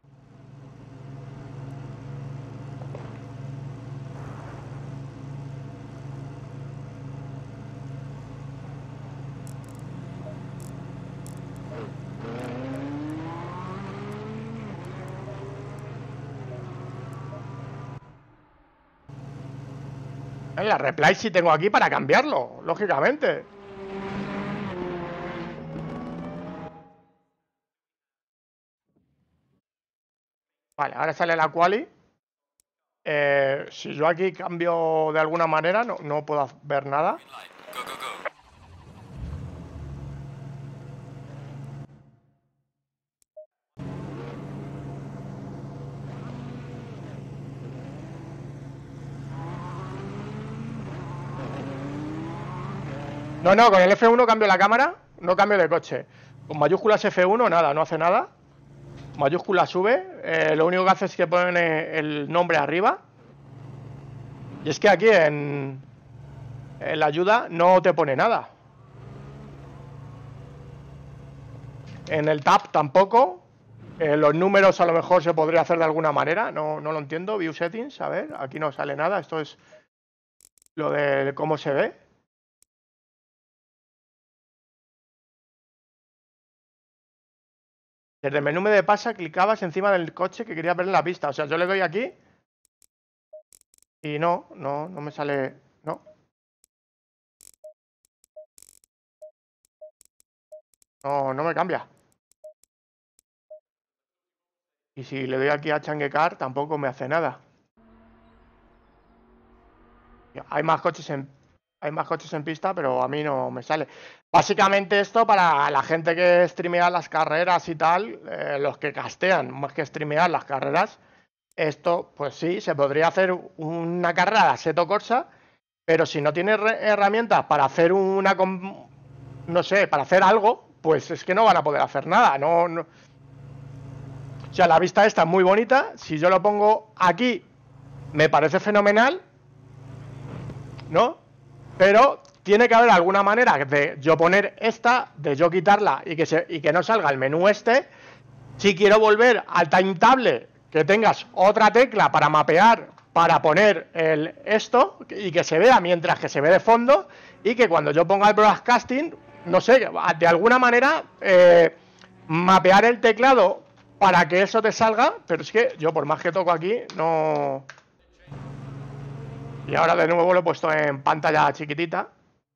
En la replay sí tengo aquí para cambiarlo, lógicamente. Vale, ahora sale la quali. Si yo aquí cambio de alguna manera, no puedo ver nada. Go, go, go. No, con el F1 cambio la cámara, no cambio de coche. Con mayúsculas F1 nada, no hace nada. Mayúsculas sube, lo único que hace es que pone el nombre arriba. Y es que aquí en la ayuda no te pone nada. En el tab tampoco. Los números a lo mejor se podría hacer de alguna manera, no lo entiendo. View settings, a ver, aquí no sale nada. Esto es lo de cómo se ve. Desde el menú me de pasa, clicabas encima del coche que querías ver en la pista. O sea, yo le doy aquí y no me sale. No me cambia. Y si le doy aquí a changuecar, tampoco me hace nada. Hay más coches en pista, pero a mí no me sale. Básicamente esto para la gente que streamea las carreras y tal, los que castean más que streamear las carreras, esto pues sí, se podría hacer una carrera de Assetto Corsa, pero si no tienes herramientas para hacer no sé, para hacer algo, pues es que no van a poder hacer nada. O sea, la vista esta es muy bonita. Si yo lo pongo aquí, me parece fenomenal, ¿no? Pero tiene que haber alguna manera de yo poner esta, de yo quitarla y que no salga el menú este. Si quiero volver al timetable, que tengas otra tecla para mapear, para poner esto y que se vea mientras que se ve de fondo, y que cuando yo ponga el broadcasting, no sé, de alguna manera mapear el teclado para que eso te salga. Pero es que yo por más que toco aquí, no... Y ahora de nuevo lo he puesto en pantalla chiquitita.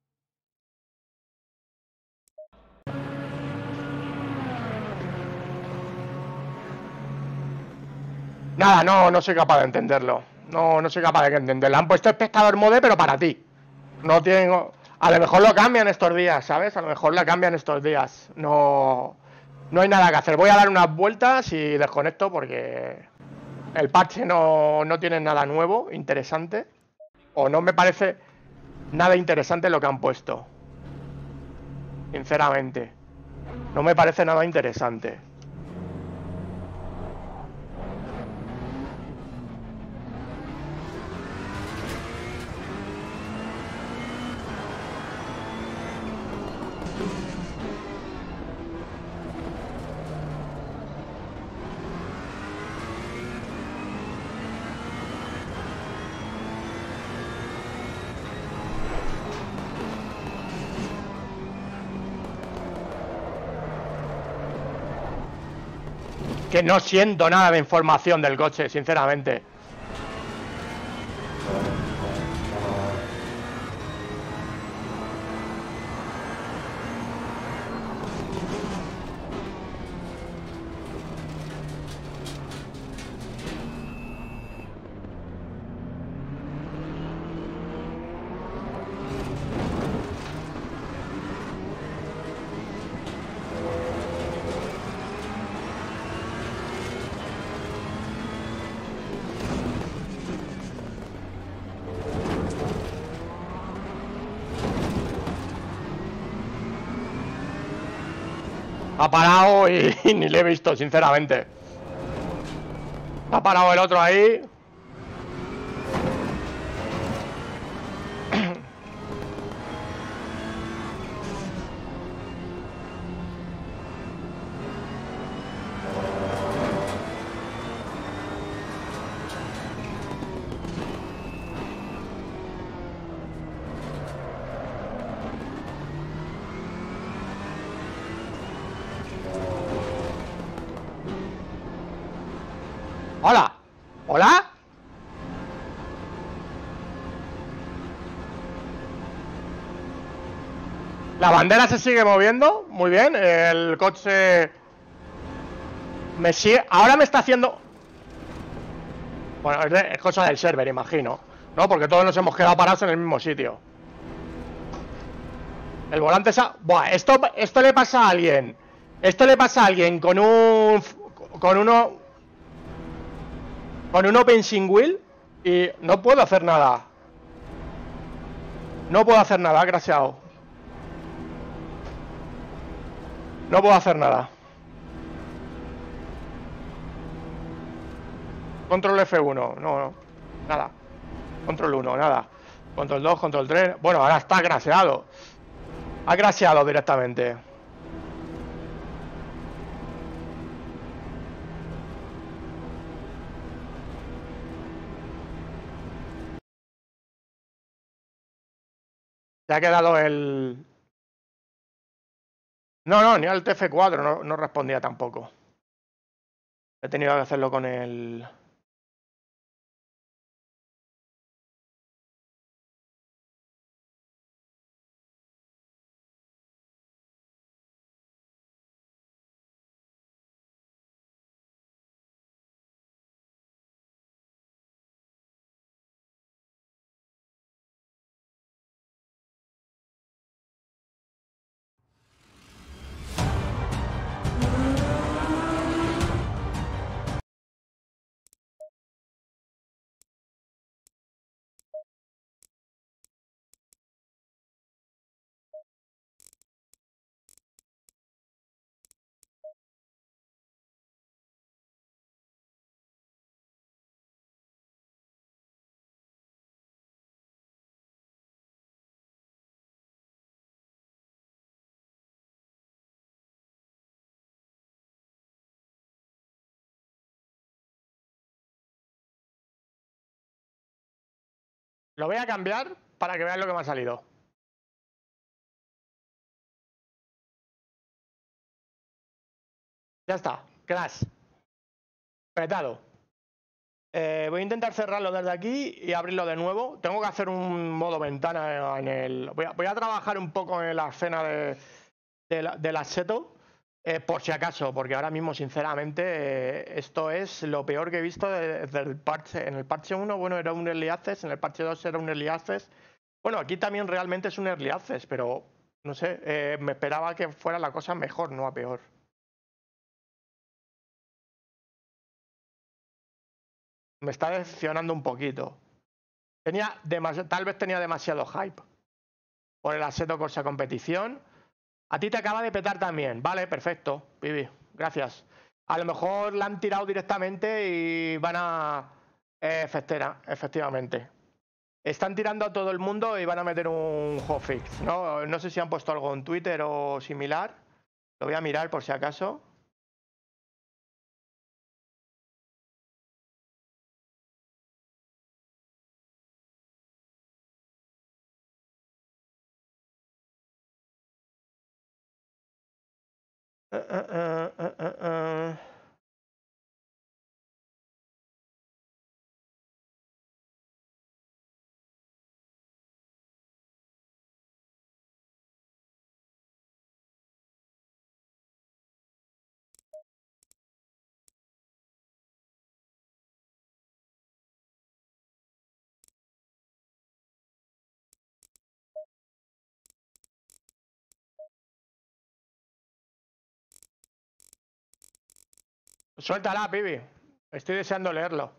Nada, no soy capaz de entenderlo. No soy capaz de entenderlo. Han puesto espectador mode, pero para ti. No tengo... A lo mejor lo cambian estos días, ¿sabes? A lo mejor la cambian estos días. No hay nada que hacer. Voy a dar unas vueltas y desconecto porque el parche no tiene nada nuevo, interesante. o no me parece nada interesante lo que han puesto. Sinceramente. No me parece nada interesante. Que no siento nada de información del coche, sinceramente. Ha parado y ni le he visto, sinceramente. Ha parado el otro ahí. ¡Hola! ¿Hola? La bandera se sigue moviendo. Muy bien. El coche... Me sigue... Ahora me está haciendo... Bueno, es cosa del server, imagino. No, porque todos nos hemos quedado parados en el mismo sitio. El volante se ha... Buah, esto le pasa a alguien. Esto le pasa a alguien con un... Con un open swing wheel. Y no puedo hacer nada. No puedo hacer nada, gracias. No puedo hacer nada. Control F1, no, nada. Control 1, nada. Control 2, control 3. Bueno, ahora está graseado. Ha graseado directamente. Se ha quedado el... No, ni al TF4 no respondía tampoco. He tenido que hacerlo con el... Lo voy a cambiar para que vean lo que me ha salido. Ya está, crash. Petado. Voy a intentar cerrarlo desde aquí y abrirlo de nuevo. Tengo que hacer un modo ventana en el... Voy a trabajar un poco en la escena del assetto, por si acaso, porque ahora mismo, sinceramente, esto es lo peor que he visto desde el parche. En el parche 1, bueno, era un early access, en el parche 2 era un early access. Bueno, aquí también realmente es un early access, pero no sé, me esperaba que fuera la cosa mejor, no a peor. Me está decepcionando un poquito. Tal vez tenía demasiado hype por el Assetto Corsa competición. A ti te acaba de petar también. Vale, perfecto, Pibi. Gracias. A lo mejor la han tirado directamente y van a... efectivamente. Están tirando a todo el mundo y van a meter un hotfix, ¿no? No sé si han puesto algo en Twitter o similar. Lo voy a mirar por si acaso. Suéltala, Pibi. Estoy deseando leerlo.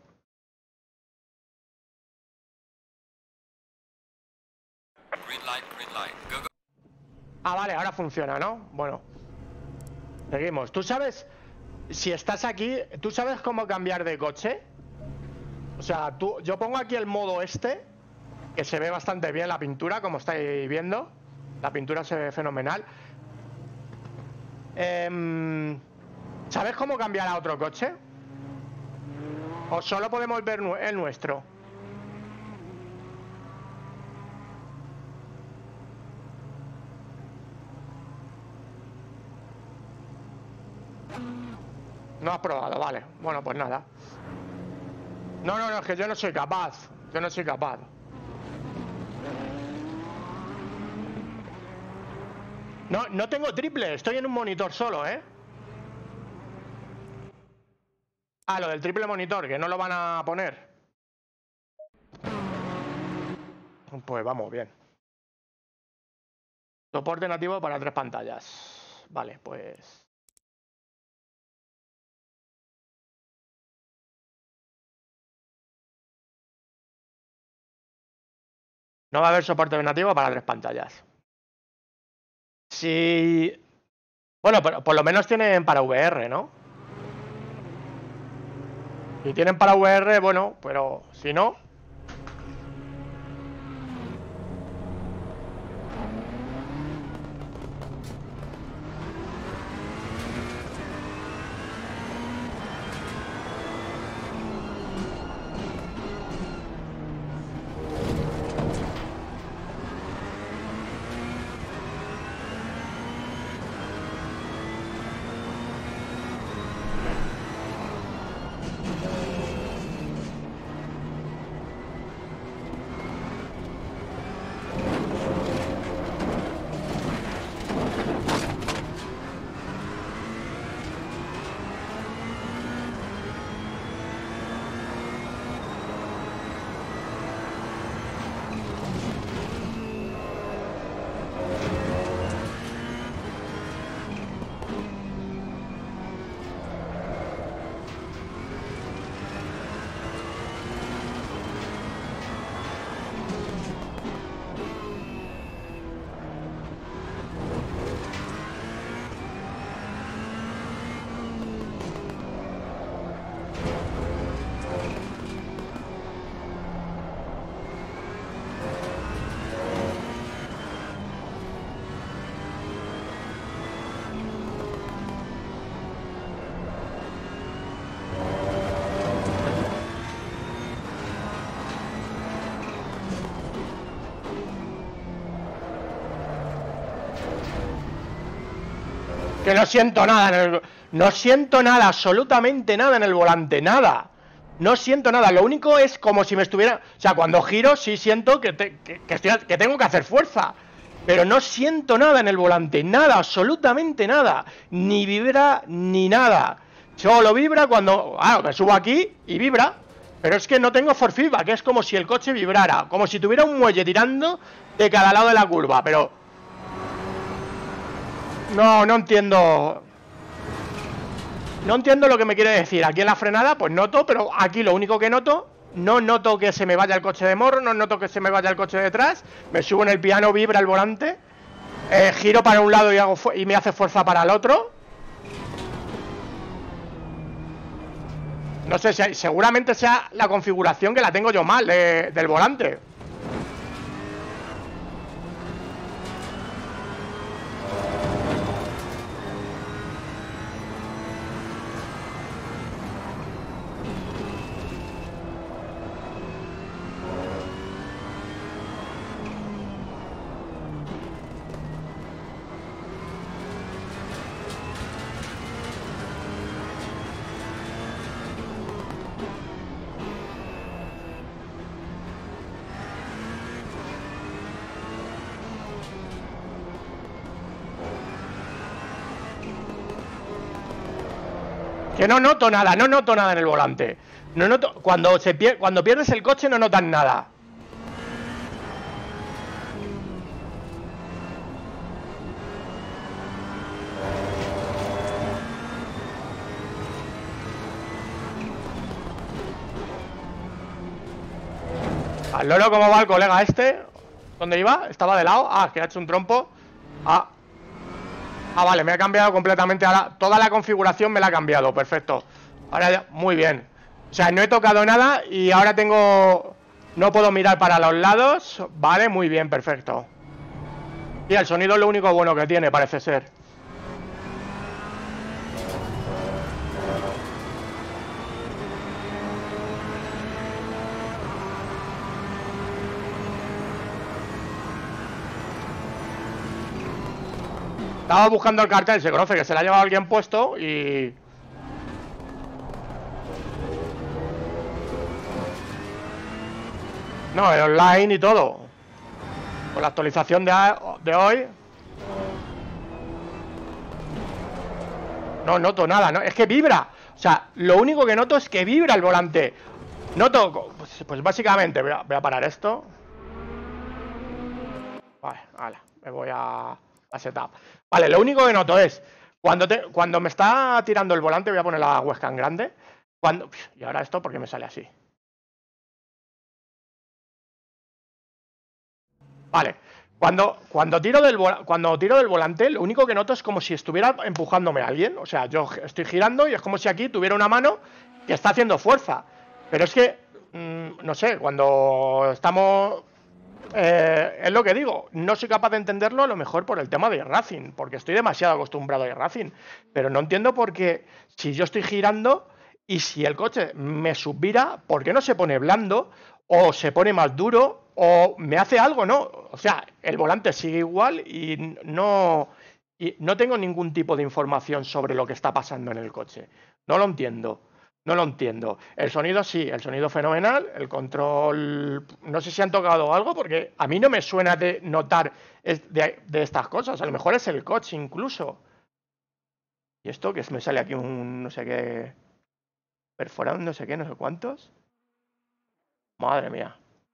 Green light, go, go. Ah, vale, ahora funciona, ¿no? Bueno. Seguimos. ¿Tú sabes, si estás aquí, tú sabes cómo cambiar de coche? O sea, yo pongo aquí el modo este, que se ve bastante bien la pintura, como estáis viendo. La pintura se ve fenomenal. ¿Sabes cómo cambiar a otro coche? ¿O solo podemos ver el nuestro? No has probado, vale. Bueno, pues nada. No, es que yo no soy capaz. Yo no soy capaz. No tengo triple, estoy en un monitor solo, ¿eh? Ah, lo del triple monitor, que no lo van a poner. Pues vamos, bien. Soporte nativo para 3 pantallas. Vale, pues... No va a haber soporte nativo para 3 pantallas. Sí... Bueno, pero por lo menos tienen para VR, ¿no? Si tienen para VR, bueno, pero si no... Que no siento nada no siento nada, absolutamente nada en el volante, nada. No siento nada, lo único es como si me estuviera... O sea, cuando giro sí siento que tengo que hacer fuerza. Pero no siento nada en el volante, nada, absolutamente nada. Ni vibra, ni nada. Solo vibra cuando... me subo aquí y vibra. Pero es que no tengo force feedback, es como si el coche vibrara. Como si tuviera un muelle tirando de cada lado de la curva, pero... No entiendo. No entiendo lo que me quiere decir. Aquí en la frenada, pues noto, pero aquí lo único que noto no noto que se me vaya el coche de morro, no noto que se me vaya el coche de detrás. Me subo en el piano, vibra el volante, giro para un lado y me hace fuerza para el otro. No sé si seguramente sea la configuración que la tengo yo mal del volante. Que no noto nada, no noto nada en el volante. No noto, cuando pierdes el coche no notas nada. Al loro, ¿cómo va el colega este? ¿Dónde iba? ¿Estaba de lado? Ah, es que ha hecho un trompo. Vale, me ha cambiado completamente. Ahora toda la configuración me la ha cambiado, perfecto. Ahora ya, muy bien. O sea, no he tocado nada y ahora tengo... No puedo mirar para los lados. Vale, muy bien, perfecto. Y el sonido es lo único bueno que tiene, parece ser. Estaba buscando el cartel, se conoce que se le ha llevado alguien puesto y... No, el online y todo. Con la actualización de hoy. No noto nada, ¿no? Es que vibra. O sea, lo único que noto es que vibra el volante. Noto... Pues básicamente, voy a parar esto. Vale, me voy a setup. Vale, lo único que noto es cuando me está tirando el volante, voy a poner la webcam grande. Y ahora esto, ¿por qué me sale así? Vale, cuando tiro del volante, lo único que noto es como si estuviera empujándome a alguien. O sea, yo estoy girando y es como si aquí tuviera una mano que está haciendo fuerza. Pero es que, no sé, cuando estamos... es lo que digo, no soy capaz de entenderlo a lo mejor por el tema de Racing, porque estoy demasiado acostumbrado a Racing, pero no entiendo por qué si yo estoy girando y si el coche me subvira, ¿por qué no se pone blando o se pone más duro o me hace algo? No, o sea, el volante sigue igual y no tengo ningún tipo de información sobre lo que está pasando en el coche. No lo entiendo. No lo entiendo. El sonido sí, el sonido fenomenal. El control... No sé si han tocado algo porque a mí no me suena de notar de estas cosas. A lo mejor es el coche incluso. ¿Y esto que me sale aquí un no sé qué... Perforado, no sé qué, no sé cuántos? Madre mía.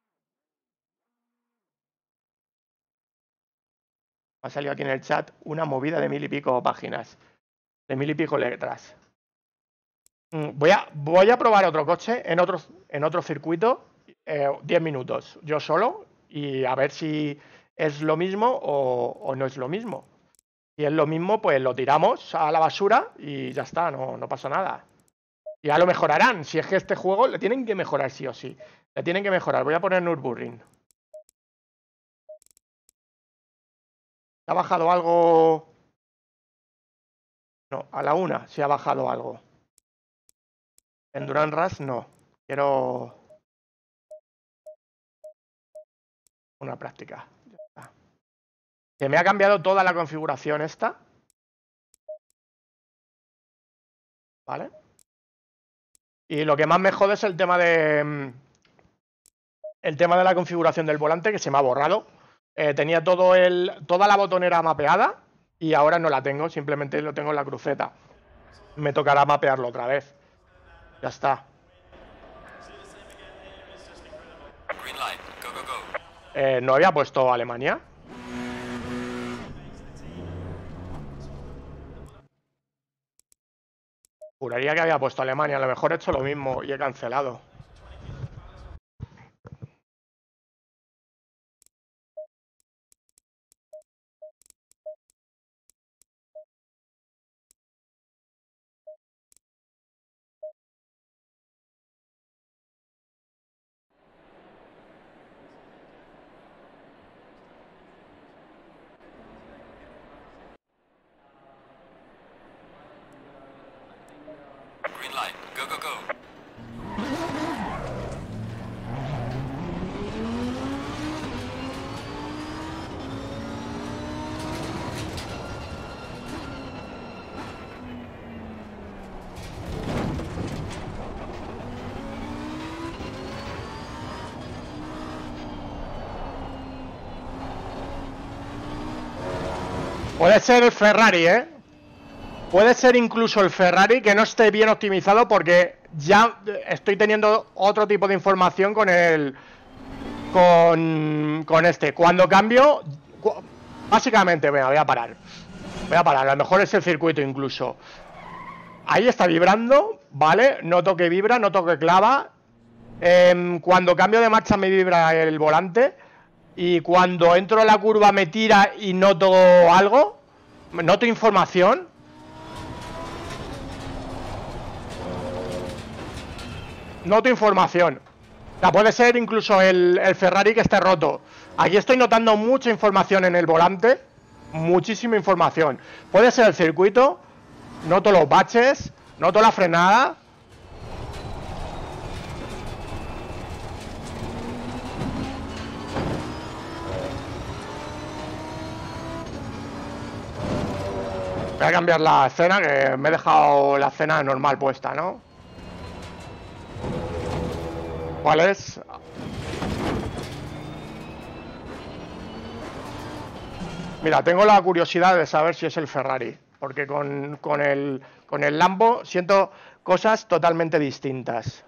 Me ha salido aquí en el chat una movida de 1000 y pico páginas. De 1000 y pico letras. Voy a probar otro coche en otro circuito, 10 minutos, yo solo, y a ver si es lo mismo o no es lo mismo. Si es lo mismo, pues lo tiramos a la basura y ya está, no pasa nada. Ya lo mejorarán, si es que este juego le tienen que mejorar sí o sí. Le tienen que mejorar, voy a poner Nürburgring. ¿Ha bajado algo? No, a la 1 sí ha bajado algo. En Duran Rush no. Quiero una práctica. Ya está. Se me ha cambiado toda la configuración esta. ¿Vale? Y lo que más me jode es el tema de la configuración del volante, que se me ha borrado. Tenía toda la botonera mapeada y ahora no la tengo, simplemente lo tengo en la cruceta. Me tocará mapearlo otra vez. Ya está. Green light. Go, go, go. ¿No había puesto Alemania? Juraría que había puesto Alemania. A lo mejor he hecho lo mismo y he cancelado. Puede ser el Ferrari, ¿eh? Puede ser incluso el Ferrari que no esté bien optimizado porque ya estoy teniendo otro tipo de información con el... Con este. Cuando cambio... Básicamente, venga, voy a parar. Voy a parar, a lo mejor es el circuito incluso. Ahí está vibrando, ¿vale? Noto que vibra, noto que clava. Cuando cambio de marcha me vibra el volante. Y cuando entro en la curva me tira y noto algo. Noto información. Noto información. O sea, puede ser incluso el Ferrari que esté roto. Aquí estoy notando mucha información en el volante. Muchísima información. Puede ser el circuito. Noto los baches. Noto la frenada. Voy a cambiar la escena, que me he dejado la escena normal puesta, ¿no? ¿Cuál es? Mira, tengo la curiosidad de saber si es el Ferrari, porque con el Lambo siento cosas totalmente distintas.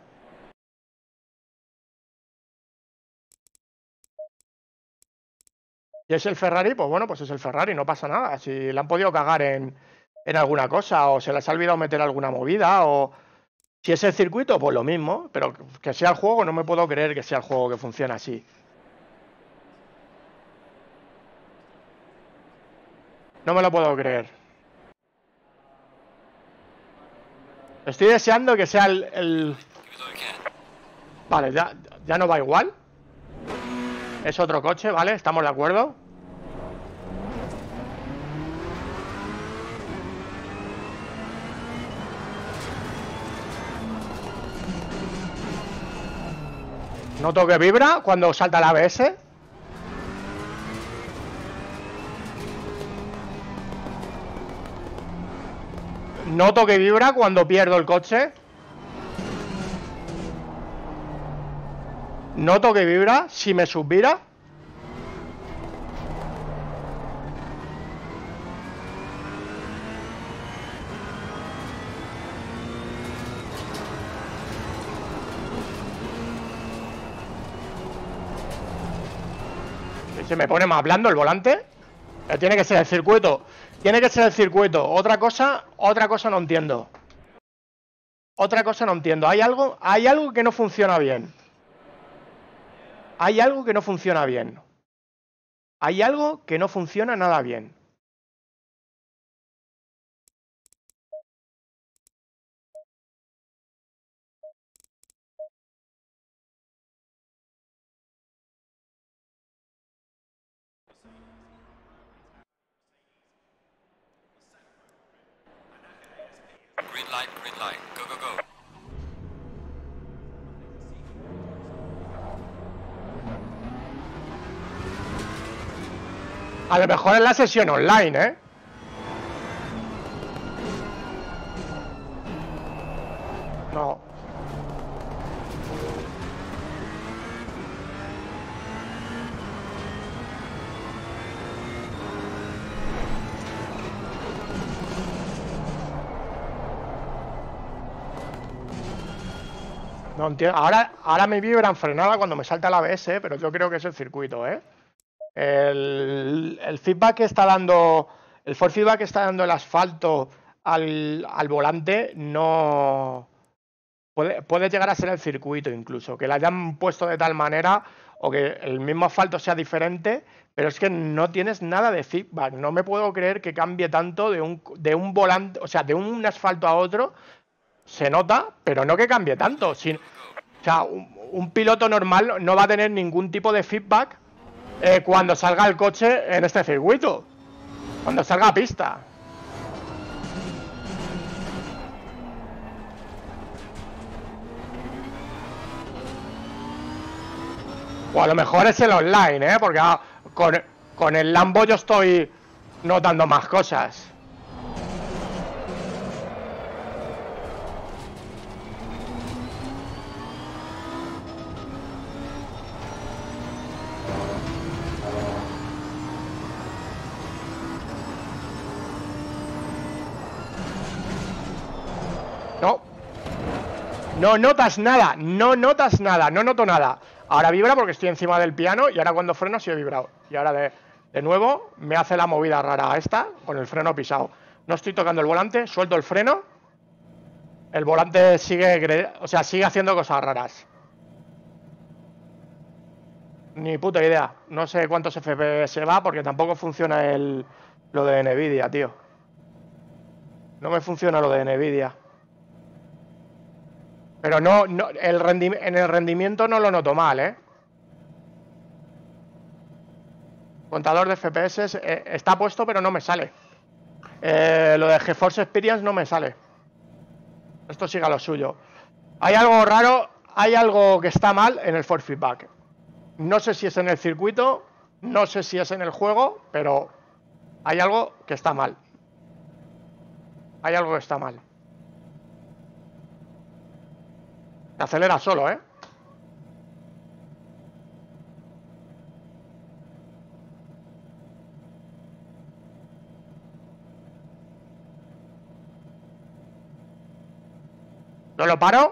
¿Y es el Ferrari? Pues bueno, pues es el Ferrari, no pasa nada. Si le han podido cagar en alguna cosa, o se les ha olvidado meter alguna movida, o... Si es el circuito, pues lo mismo. Pero que sea el juego, no me puedo creer que sea el juego que funciona así. No me lo puedo creer. Estoy deseando que sea el... Vale, ya no va igual. Es otro coche, ¿vale? ¿Estamos de acuerdo? Noto que vibra cuando salta el ABS. Noto que vibra cuando pierdo el coche. Noto que vibra si me subvira. Se me pone más blando el volante. Tiene que ser el circuito. Tiene que ser el circuito. Otra cosa no entiendo. Otra cosa no entiendo. Hay algo que no funciona bien. Hay algo que no funciona bien. Hay algo que no funciona nada bien. Green light, go, go, go. A lo mejor es la sesión online, ¿eh? No. No entiendo. Ahora me vibran frenada cuando me salta el ABS, pero yo creo que es el circuito, ¿eh? El feedback que está dando, el force feedback que está dando el asfalto al volante no puede llegar a ser el circuito incluso, que lo hayan puesto de tal manera o que el mismo asfalto sea diferente, pero es que no tienes nada de feedback. No me puedo creer que cambie tanto de un volante, o sea, de un asfalto a otro. Se nota, pero no que cambie tanto. O sea, un piloto normal no va a tener ningún tipo de feedback cuando salga el coche en este circuito. Cuando salga a pista. O a lo mejor es el online, ¿eh? Porque con el Lambo yo estoy notando más cosas. No notas nada, no notas nada, no noto nada. Ahora vibra porque estoy encima del piano y ahora cuando freno sí he vibrado. Y ahora de nuevo me hace la movida rara esta con el freno pisado. No estoy tocando el volante, suelto el freno. El volante sigue, o sea, sigue haciendo cosas raras. Ni puta idea. No sé cuántos FPS va porque tampoco funciona lo de Nvidia, tío. No me funciona lo de Nvidia. Pero no en el rendimiento no lo noto mal, ¿eh? Contador de FPS está puesto, pero no me sale. Lo de GeForce Experience no me sale. Esto sigue a lo suyo. Hay algo raro, hay algo que está mal en el force feedback. No sé si es en el circuito, no sé si es en el juego, pero hay algo que está mal. Hay algo que está mal. Se acelera solo, ¿eh? No lo paro.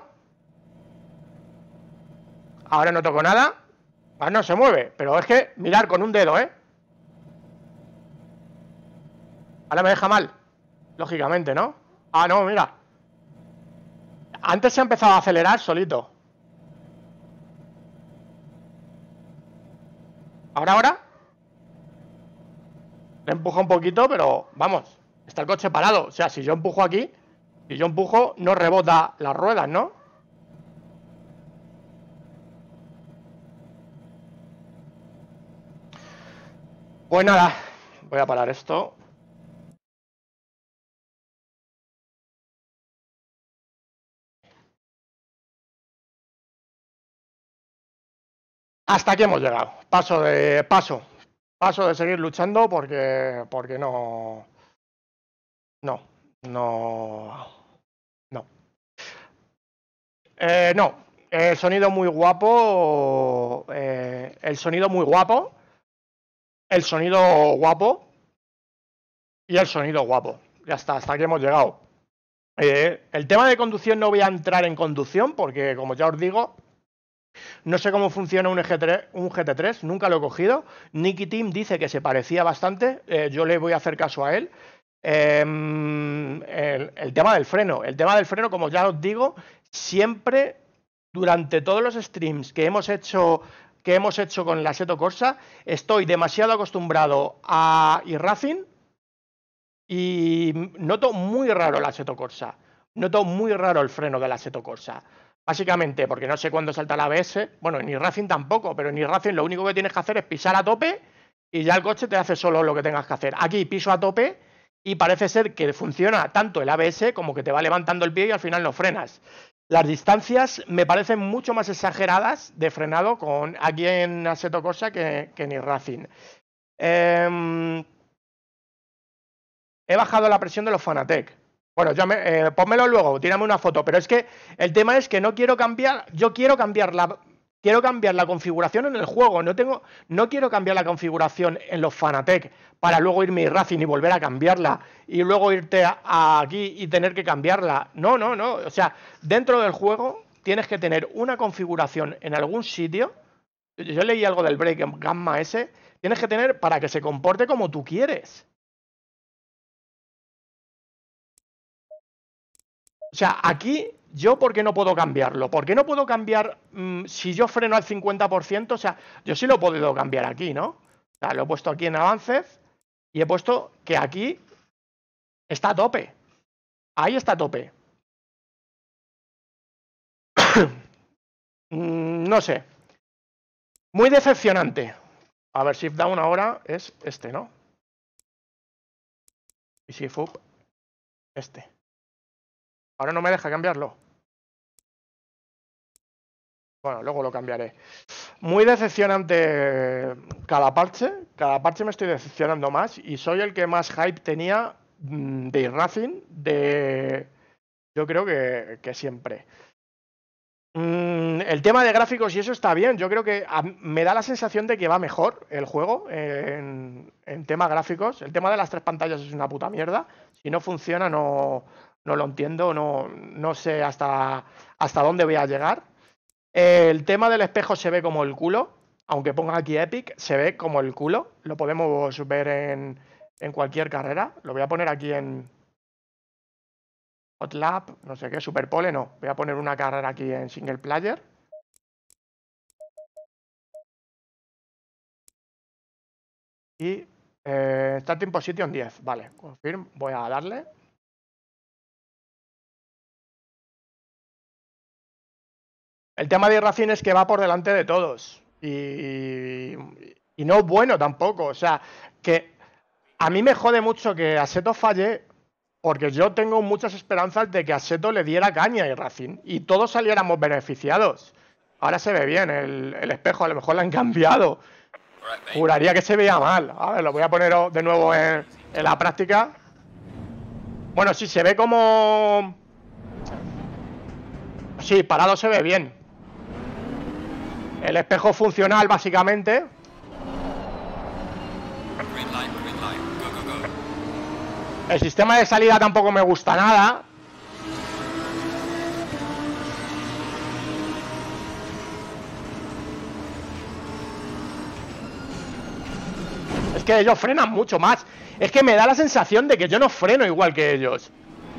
Ahora no toco nada. Ahora no se mueve. Pero es que mirar con un dedo, ¿eh? Ahora me deja mal. Lógicamente, ¿no? Ah, no, mira. Antes se ha empezado a acelerar solito. Ahora. Le empujo un poquito, pero vamos. Está el coche parado. O sea, si yo empujo aquí, si yo empujo, no rebota las ruedas, ¿no? Pues nada, voy a parar esto. Hasta aquí hemos llegado. Paso de seguir luchando porque no. El sonido muy guapo. El sonido muy guapo. El sonido guapo. Y el sonido guapo. Ya está, hasta aquí hemos llegado. El tema de conducción no voy a entrar en conducción porque, como ya os digo, no sé cómo funciona un GT3, nunca lo he cogido. Nicky Team dice que se parecía bastante, yo le voy a hacer caso a él. El tema del freno, como ya os digo, siempre durante todos los streams que hemos hecho con el Assetto Corsa, estoy demasiado acostumbrado a iRacing y noto muy raro el Assetto Corsa, noto muy raro el freno del Assetto Corsa. Básicamente porque no sé cuándo salta el ABS. Bueno, en iRacing tampoco, pero en iRacing lo único que tienes que hacer es pisar a tope y ya el coche te hace solo lo que tengas que hacer. Aquí piso a tope y parece ser que funciona tanto el ABS como que te va levantando el pie y al final no frenas. Las distancias me parecen mucho más exageradas de frenado aquí en Assetto Corsa que en iRacing. He bajado la presión de los Fanatec. Bueno, pónmelo luego, tírame una foto. Pero es que el tema es que no quiero cambiar. Yo quiero cambiar la configuración en el juego. No quiero cambiar la configuración en los Fanatec para luego irme a iRacing y volver a cambiarla. Y luego irte aquí y tener que cambiarla. No. O sea, dentro del juego tienes que tener una configuración en algún sitio. Yo leí algo del Break Gamma ese. Tienes que tener para que se comporte como tú quieres. O sea, aquí, ¿yo por qué no puedo cambiarlo? ¿Por qué no puedo cambiar si yo freno al 50%? O sea, yo sí lo he podido cambiar aquí, ¿no? O sea, lo he puesto aquí en Avances y he puesto que aquí está a tope. Ahí está a tope. No sé. Muy decepcionante. A ver, Shift Down ahora es este, ¿no? Y Shift Up, este. Ahora no me deja cambiarlo. Bueno, luego lo cambiaré. Muy decepcionante cada parche. Cada parche me estoy decepcionando más. Y soy el que más hype tenía de iRacing. Yo creo que siempre. El tema de gráficos y eso está bien. Yo creo que me da la sensación de que va mejor el juego en tema gráficos. El tema de las 3 pantallas es una puta mierda. Si no funciona, no no lo entiendo, no sé hasta dónde voy a llegar. El tema del espejo se ve como el culo, aunque ponga aquí Epic, se ve como el culo. Lo podemos ver en cualquier carrera. Lo voy a poner aquí en Hot Lap, no sé qué, Superpole, no. Voy a poner una carrera aquí en Single Player. Y Starting Position 10, vale, confirm, voy a darle. El tema de iRacing es que va por delante de todos. Y no es bueno tampoco. O sea, que a mí me jode mucho que Assetto falle, porque yo tengo muchas esperanzas de que Assetto le diera caña a iRacing y todos saliéramos beneficiados. Ahora se ve bien el espejo, a lo mejor lo han cambiado. Juraría que se veía mal. A ver, lo voy a poner de nuevo en la práctica. Bueno, sí, se ve como... Sí, parado se ve bien. El espejo funcional, básicamente. Green light, go, go, go. El sistema de salida tampoco me gusta nada. Es que ellos frenan mucho más. Es que me da la sensación de que yo no freno igual que ellos.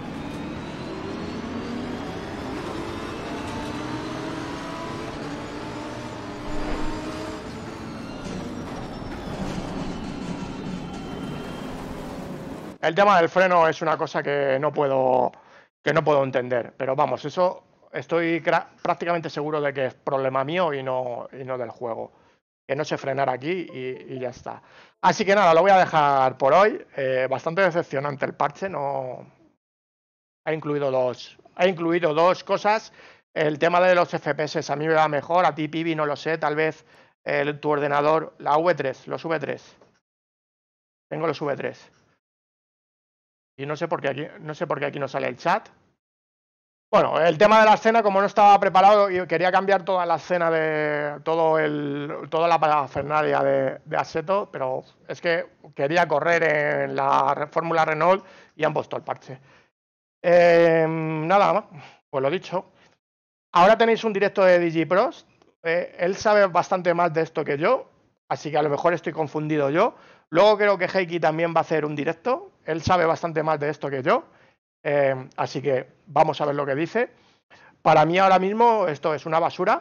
El tema del freno es una cosa que no puedo entender. Pero vamos, eso estoy prácticamente seguro de que es problema mío y no del juego. Que no sé frenar aquí y ya está. Así que nada, lo voy a dejar por hoy. Bastante decepcionante el parche. No ha incluido dos cosas. El tema de los FPS a mí me va mejor. A ti, Pibi, no lo sé. Tal vez tu ordenador, la V3, los V3. Tengo los V3. Y no sé por qué aquí no sale el chat. Bueno, el tema de la escena, como no estaba preparado y quería cambiar toda la escena de toda la parafernalia de Assetto, pero es que quería correr en la Fórmula Renault y han puesto el parche. Nada más, pues lo dicho. Ahora tenéis un directo de DigiPros. Él sabe bastante más de esto que yo, así que a lo mejor estoy confundido yo. Luego creo que Heiki también va a hacer un directo. Él sabe bastante más de esto que yo. Así que vamos a ver lo que dice. Para mí ahora mismo esto es una basura.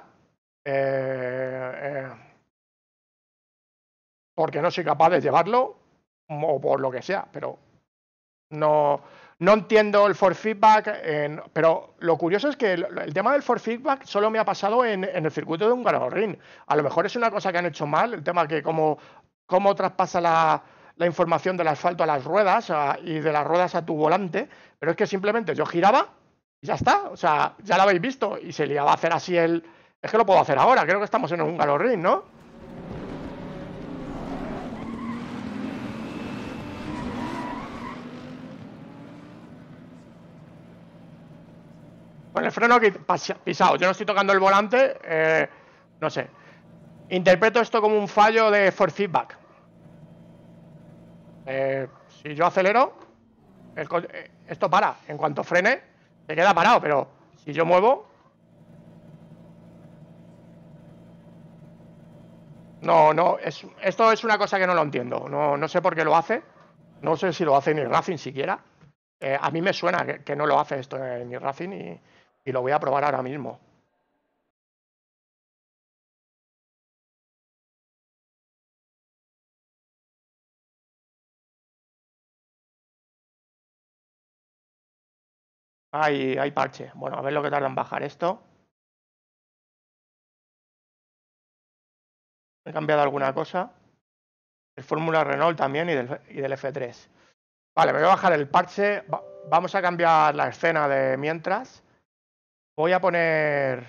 Porque no soy capaz de llevarlo o por lo que sea, pero no entiendo el force feedback. Pero lo curioso es que el tema del force feedback solo me ha pasado en el circuito de Hungaroring. A lo mejor es una cosa que han hecho mal, el tema que cómo traspasa la información del asfalto a las ruedas y de las ruedas a tu volante, pero es que simplemente yo giraba y ya está, o sea, ya lo habéis visto y se le iba a hacer así el... Es que lo puedo hacer ahora, creo que estamos en un Hungaroring, ¿no? Con el freno pisado, yo no estoy tocando el volante, no sé. Interpreto esto como un fallo de force feedback. Si yo acelero, esto para. En cuanto frene, se queda parado, pero si yo muevo... esto es una cosa que no lo entiendo. No sé por qué lo hace. No sé si lo hace ni Racing siquiera. A mí me suena que no lo hace esto ni Racing y lo voy a probar ahora mismo. Hay parche. Bueno, a ver lo que tarda en bajar esto. He cambiado alguna cosa. El Fórmula Renault también y del F3. Vale, me voy a bajar el parche. Vamos a cambiar la escena de mientras. Voy a poner...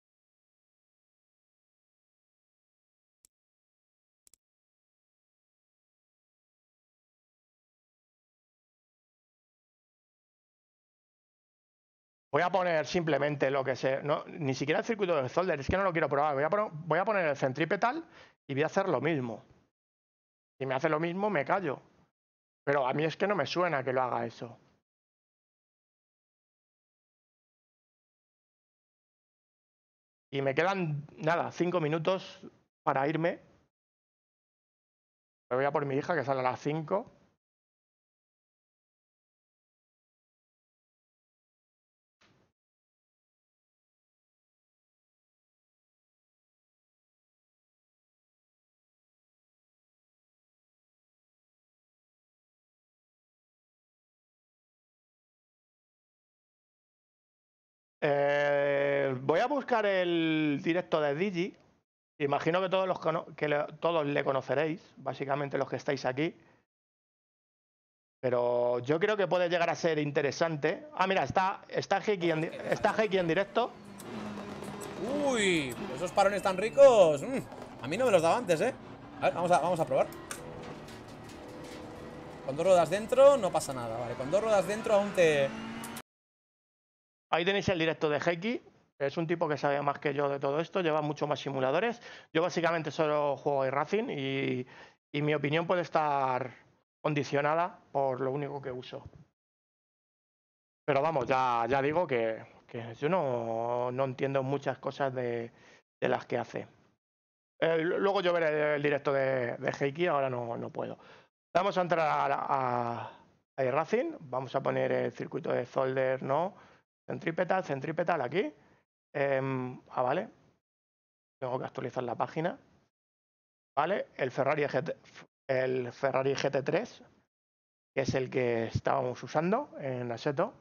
Voy a poner simplemente lo que sé. No, ni siquiera el circuito de Zolder, es que no lo quiero probar. Voy a poner el centripetal y voy a hacer lo mismo. Si me hace lo mismo, me callo. Pero a mí es que no me suena que lo haga eso. Y me quedan, nada, 5 minutos para irme. Me voy a por mi hija, que sale a las 5. Voy a buscar el directo de Digi. Imagino que todos le conoceréis, básicamente los que estáis aquí. Pero yo creo que puede llegar a ser interesante. Ah, mira, está Heiki en directo. Uy, esos parones tan ricos. A mí no me los daba antes, ¿eh? A ver, vamos a probar. Con 2 ruedas dentro no pasa nada, vale. Con 2 ruedas dentro aún te... Ahí tenéis el directo de Heiki. Es un tipo que sabe más que yo de todo esto. Lleva mucho más simuladores. Yo básicamente solo juego iRacing y mi opinión puede estar condicionada por lo único que uso. Pero vamos, ya digo que yo no entiendo muchas cosas de las que hace. Luego yo veré el directo de Heiki, ahora no puedo. Vamos a entrar a iRacing. Vamos a poner el circuito de Zolder, no. Centripetal aquí. Vale. Tengo que actualizar la página. Vale, el Ferrari GT3, que es el que estábamos usando en Assetto.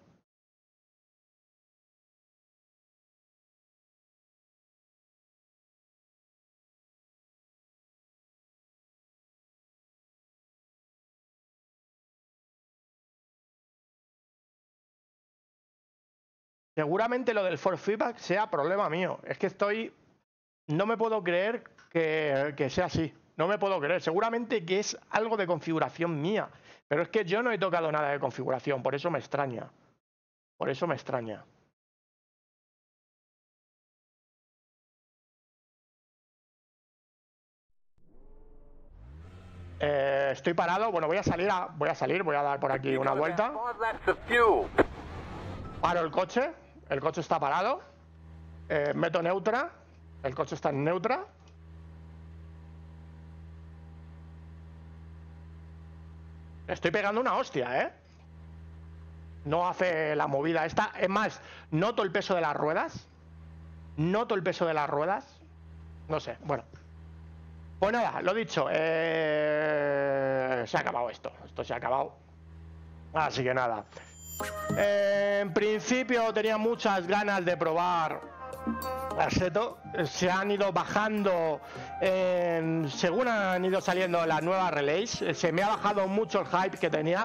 Seguramente lo del force feedback sea problema mío. Es que no me puedo creer que sea así. No me puedo creer. Seguramente que es algo de configuración mía. Pero es que yo no he tocado nada de configuración. Por eso me extraña. Por eso me extraña. Estoy parado. Bueno, voy a salir. Voy a dar por aquí una vuelta. Paro el coche. El coche está parado. Meto neutra. El coche está en neutra. Estoy pegando una hostia, ¿eh? No hace la movida esta. Es más, noto el peso de las ruedas. Noto el peso de las ruedas. No sé, bueno. Pues nada, lo dicho. Se ha acabado esto. Esto se ha acabado. Así que nada. En principio tenía muchas ganas de probar Assetto. Se han ido bajando según han ido saliendo las nuevas relays. Se me ha bajado mucho el hype que tenía.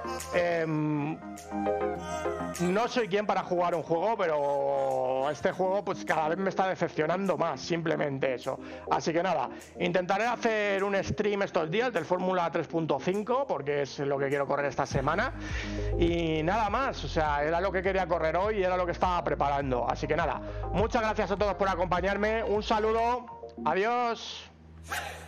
No soy quien para jugar un juego, pero este juego pues cada vez me está decepcionando más, simplemente eso. Así que nada, intentaré hacer un stream estos días del Fórmula 3.5 porque es lo que quiero correr esta semana. Y nada más, o sea, era lo que quería correr hoy y era lo que estaba preparando. Así que nada, muchas gracias a todos por acompañarme, un saludo, adiós.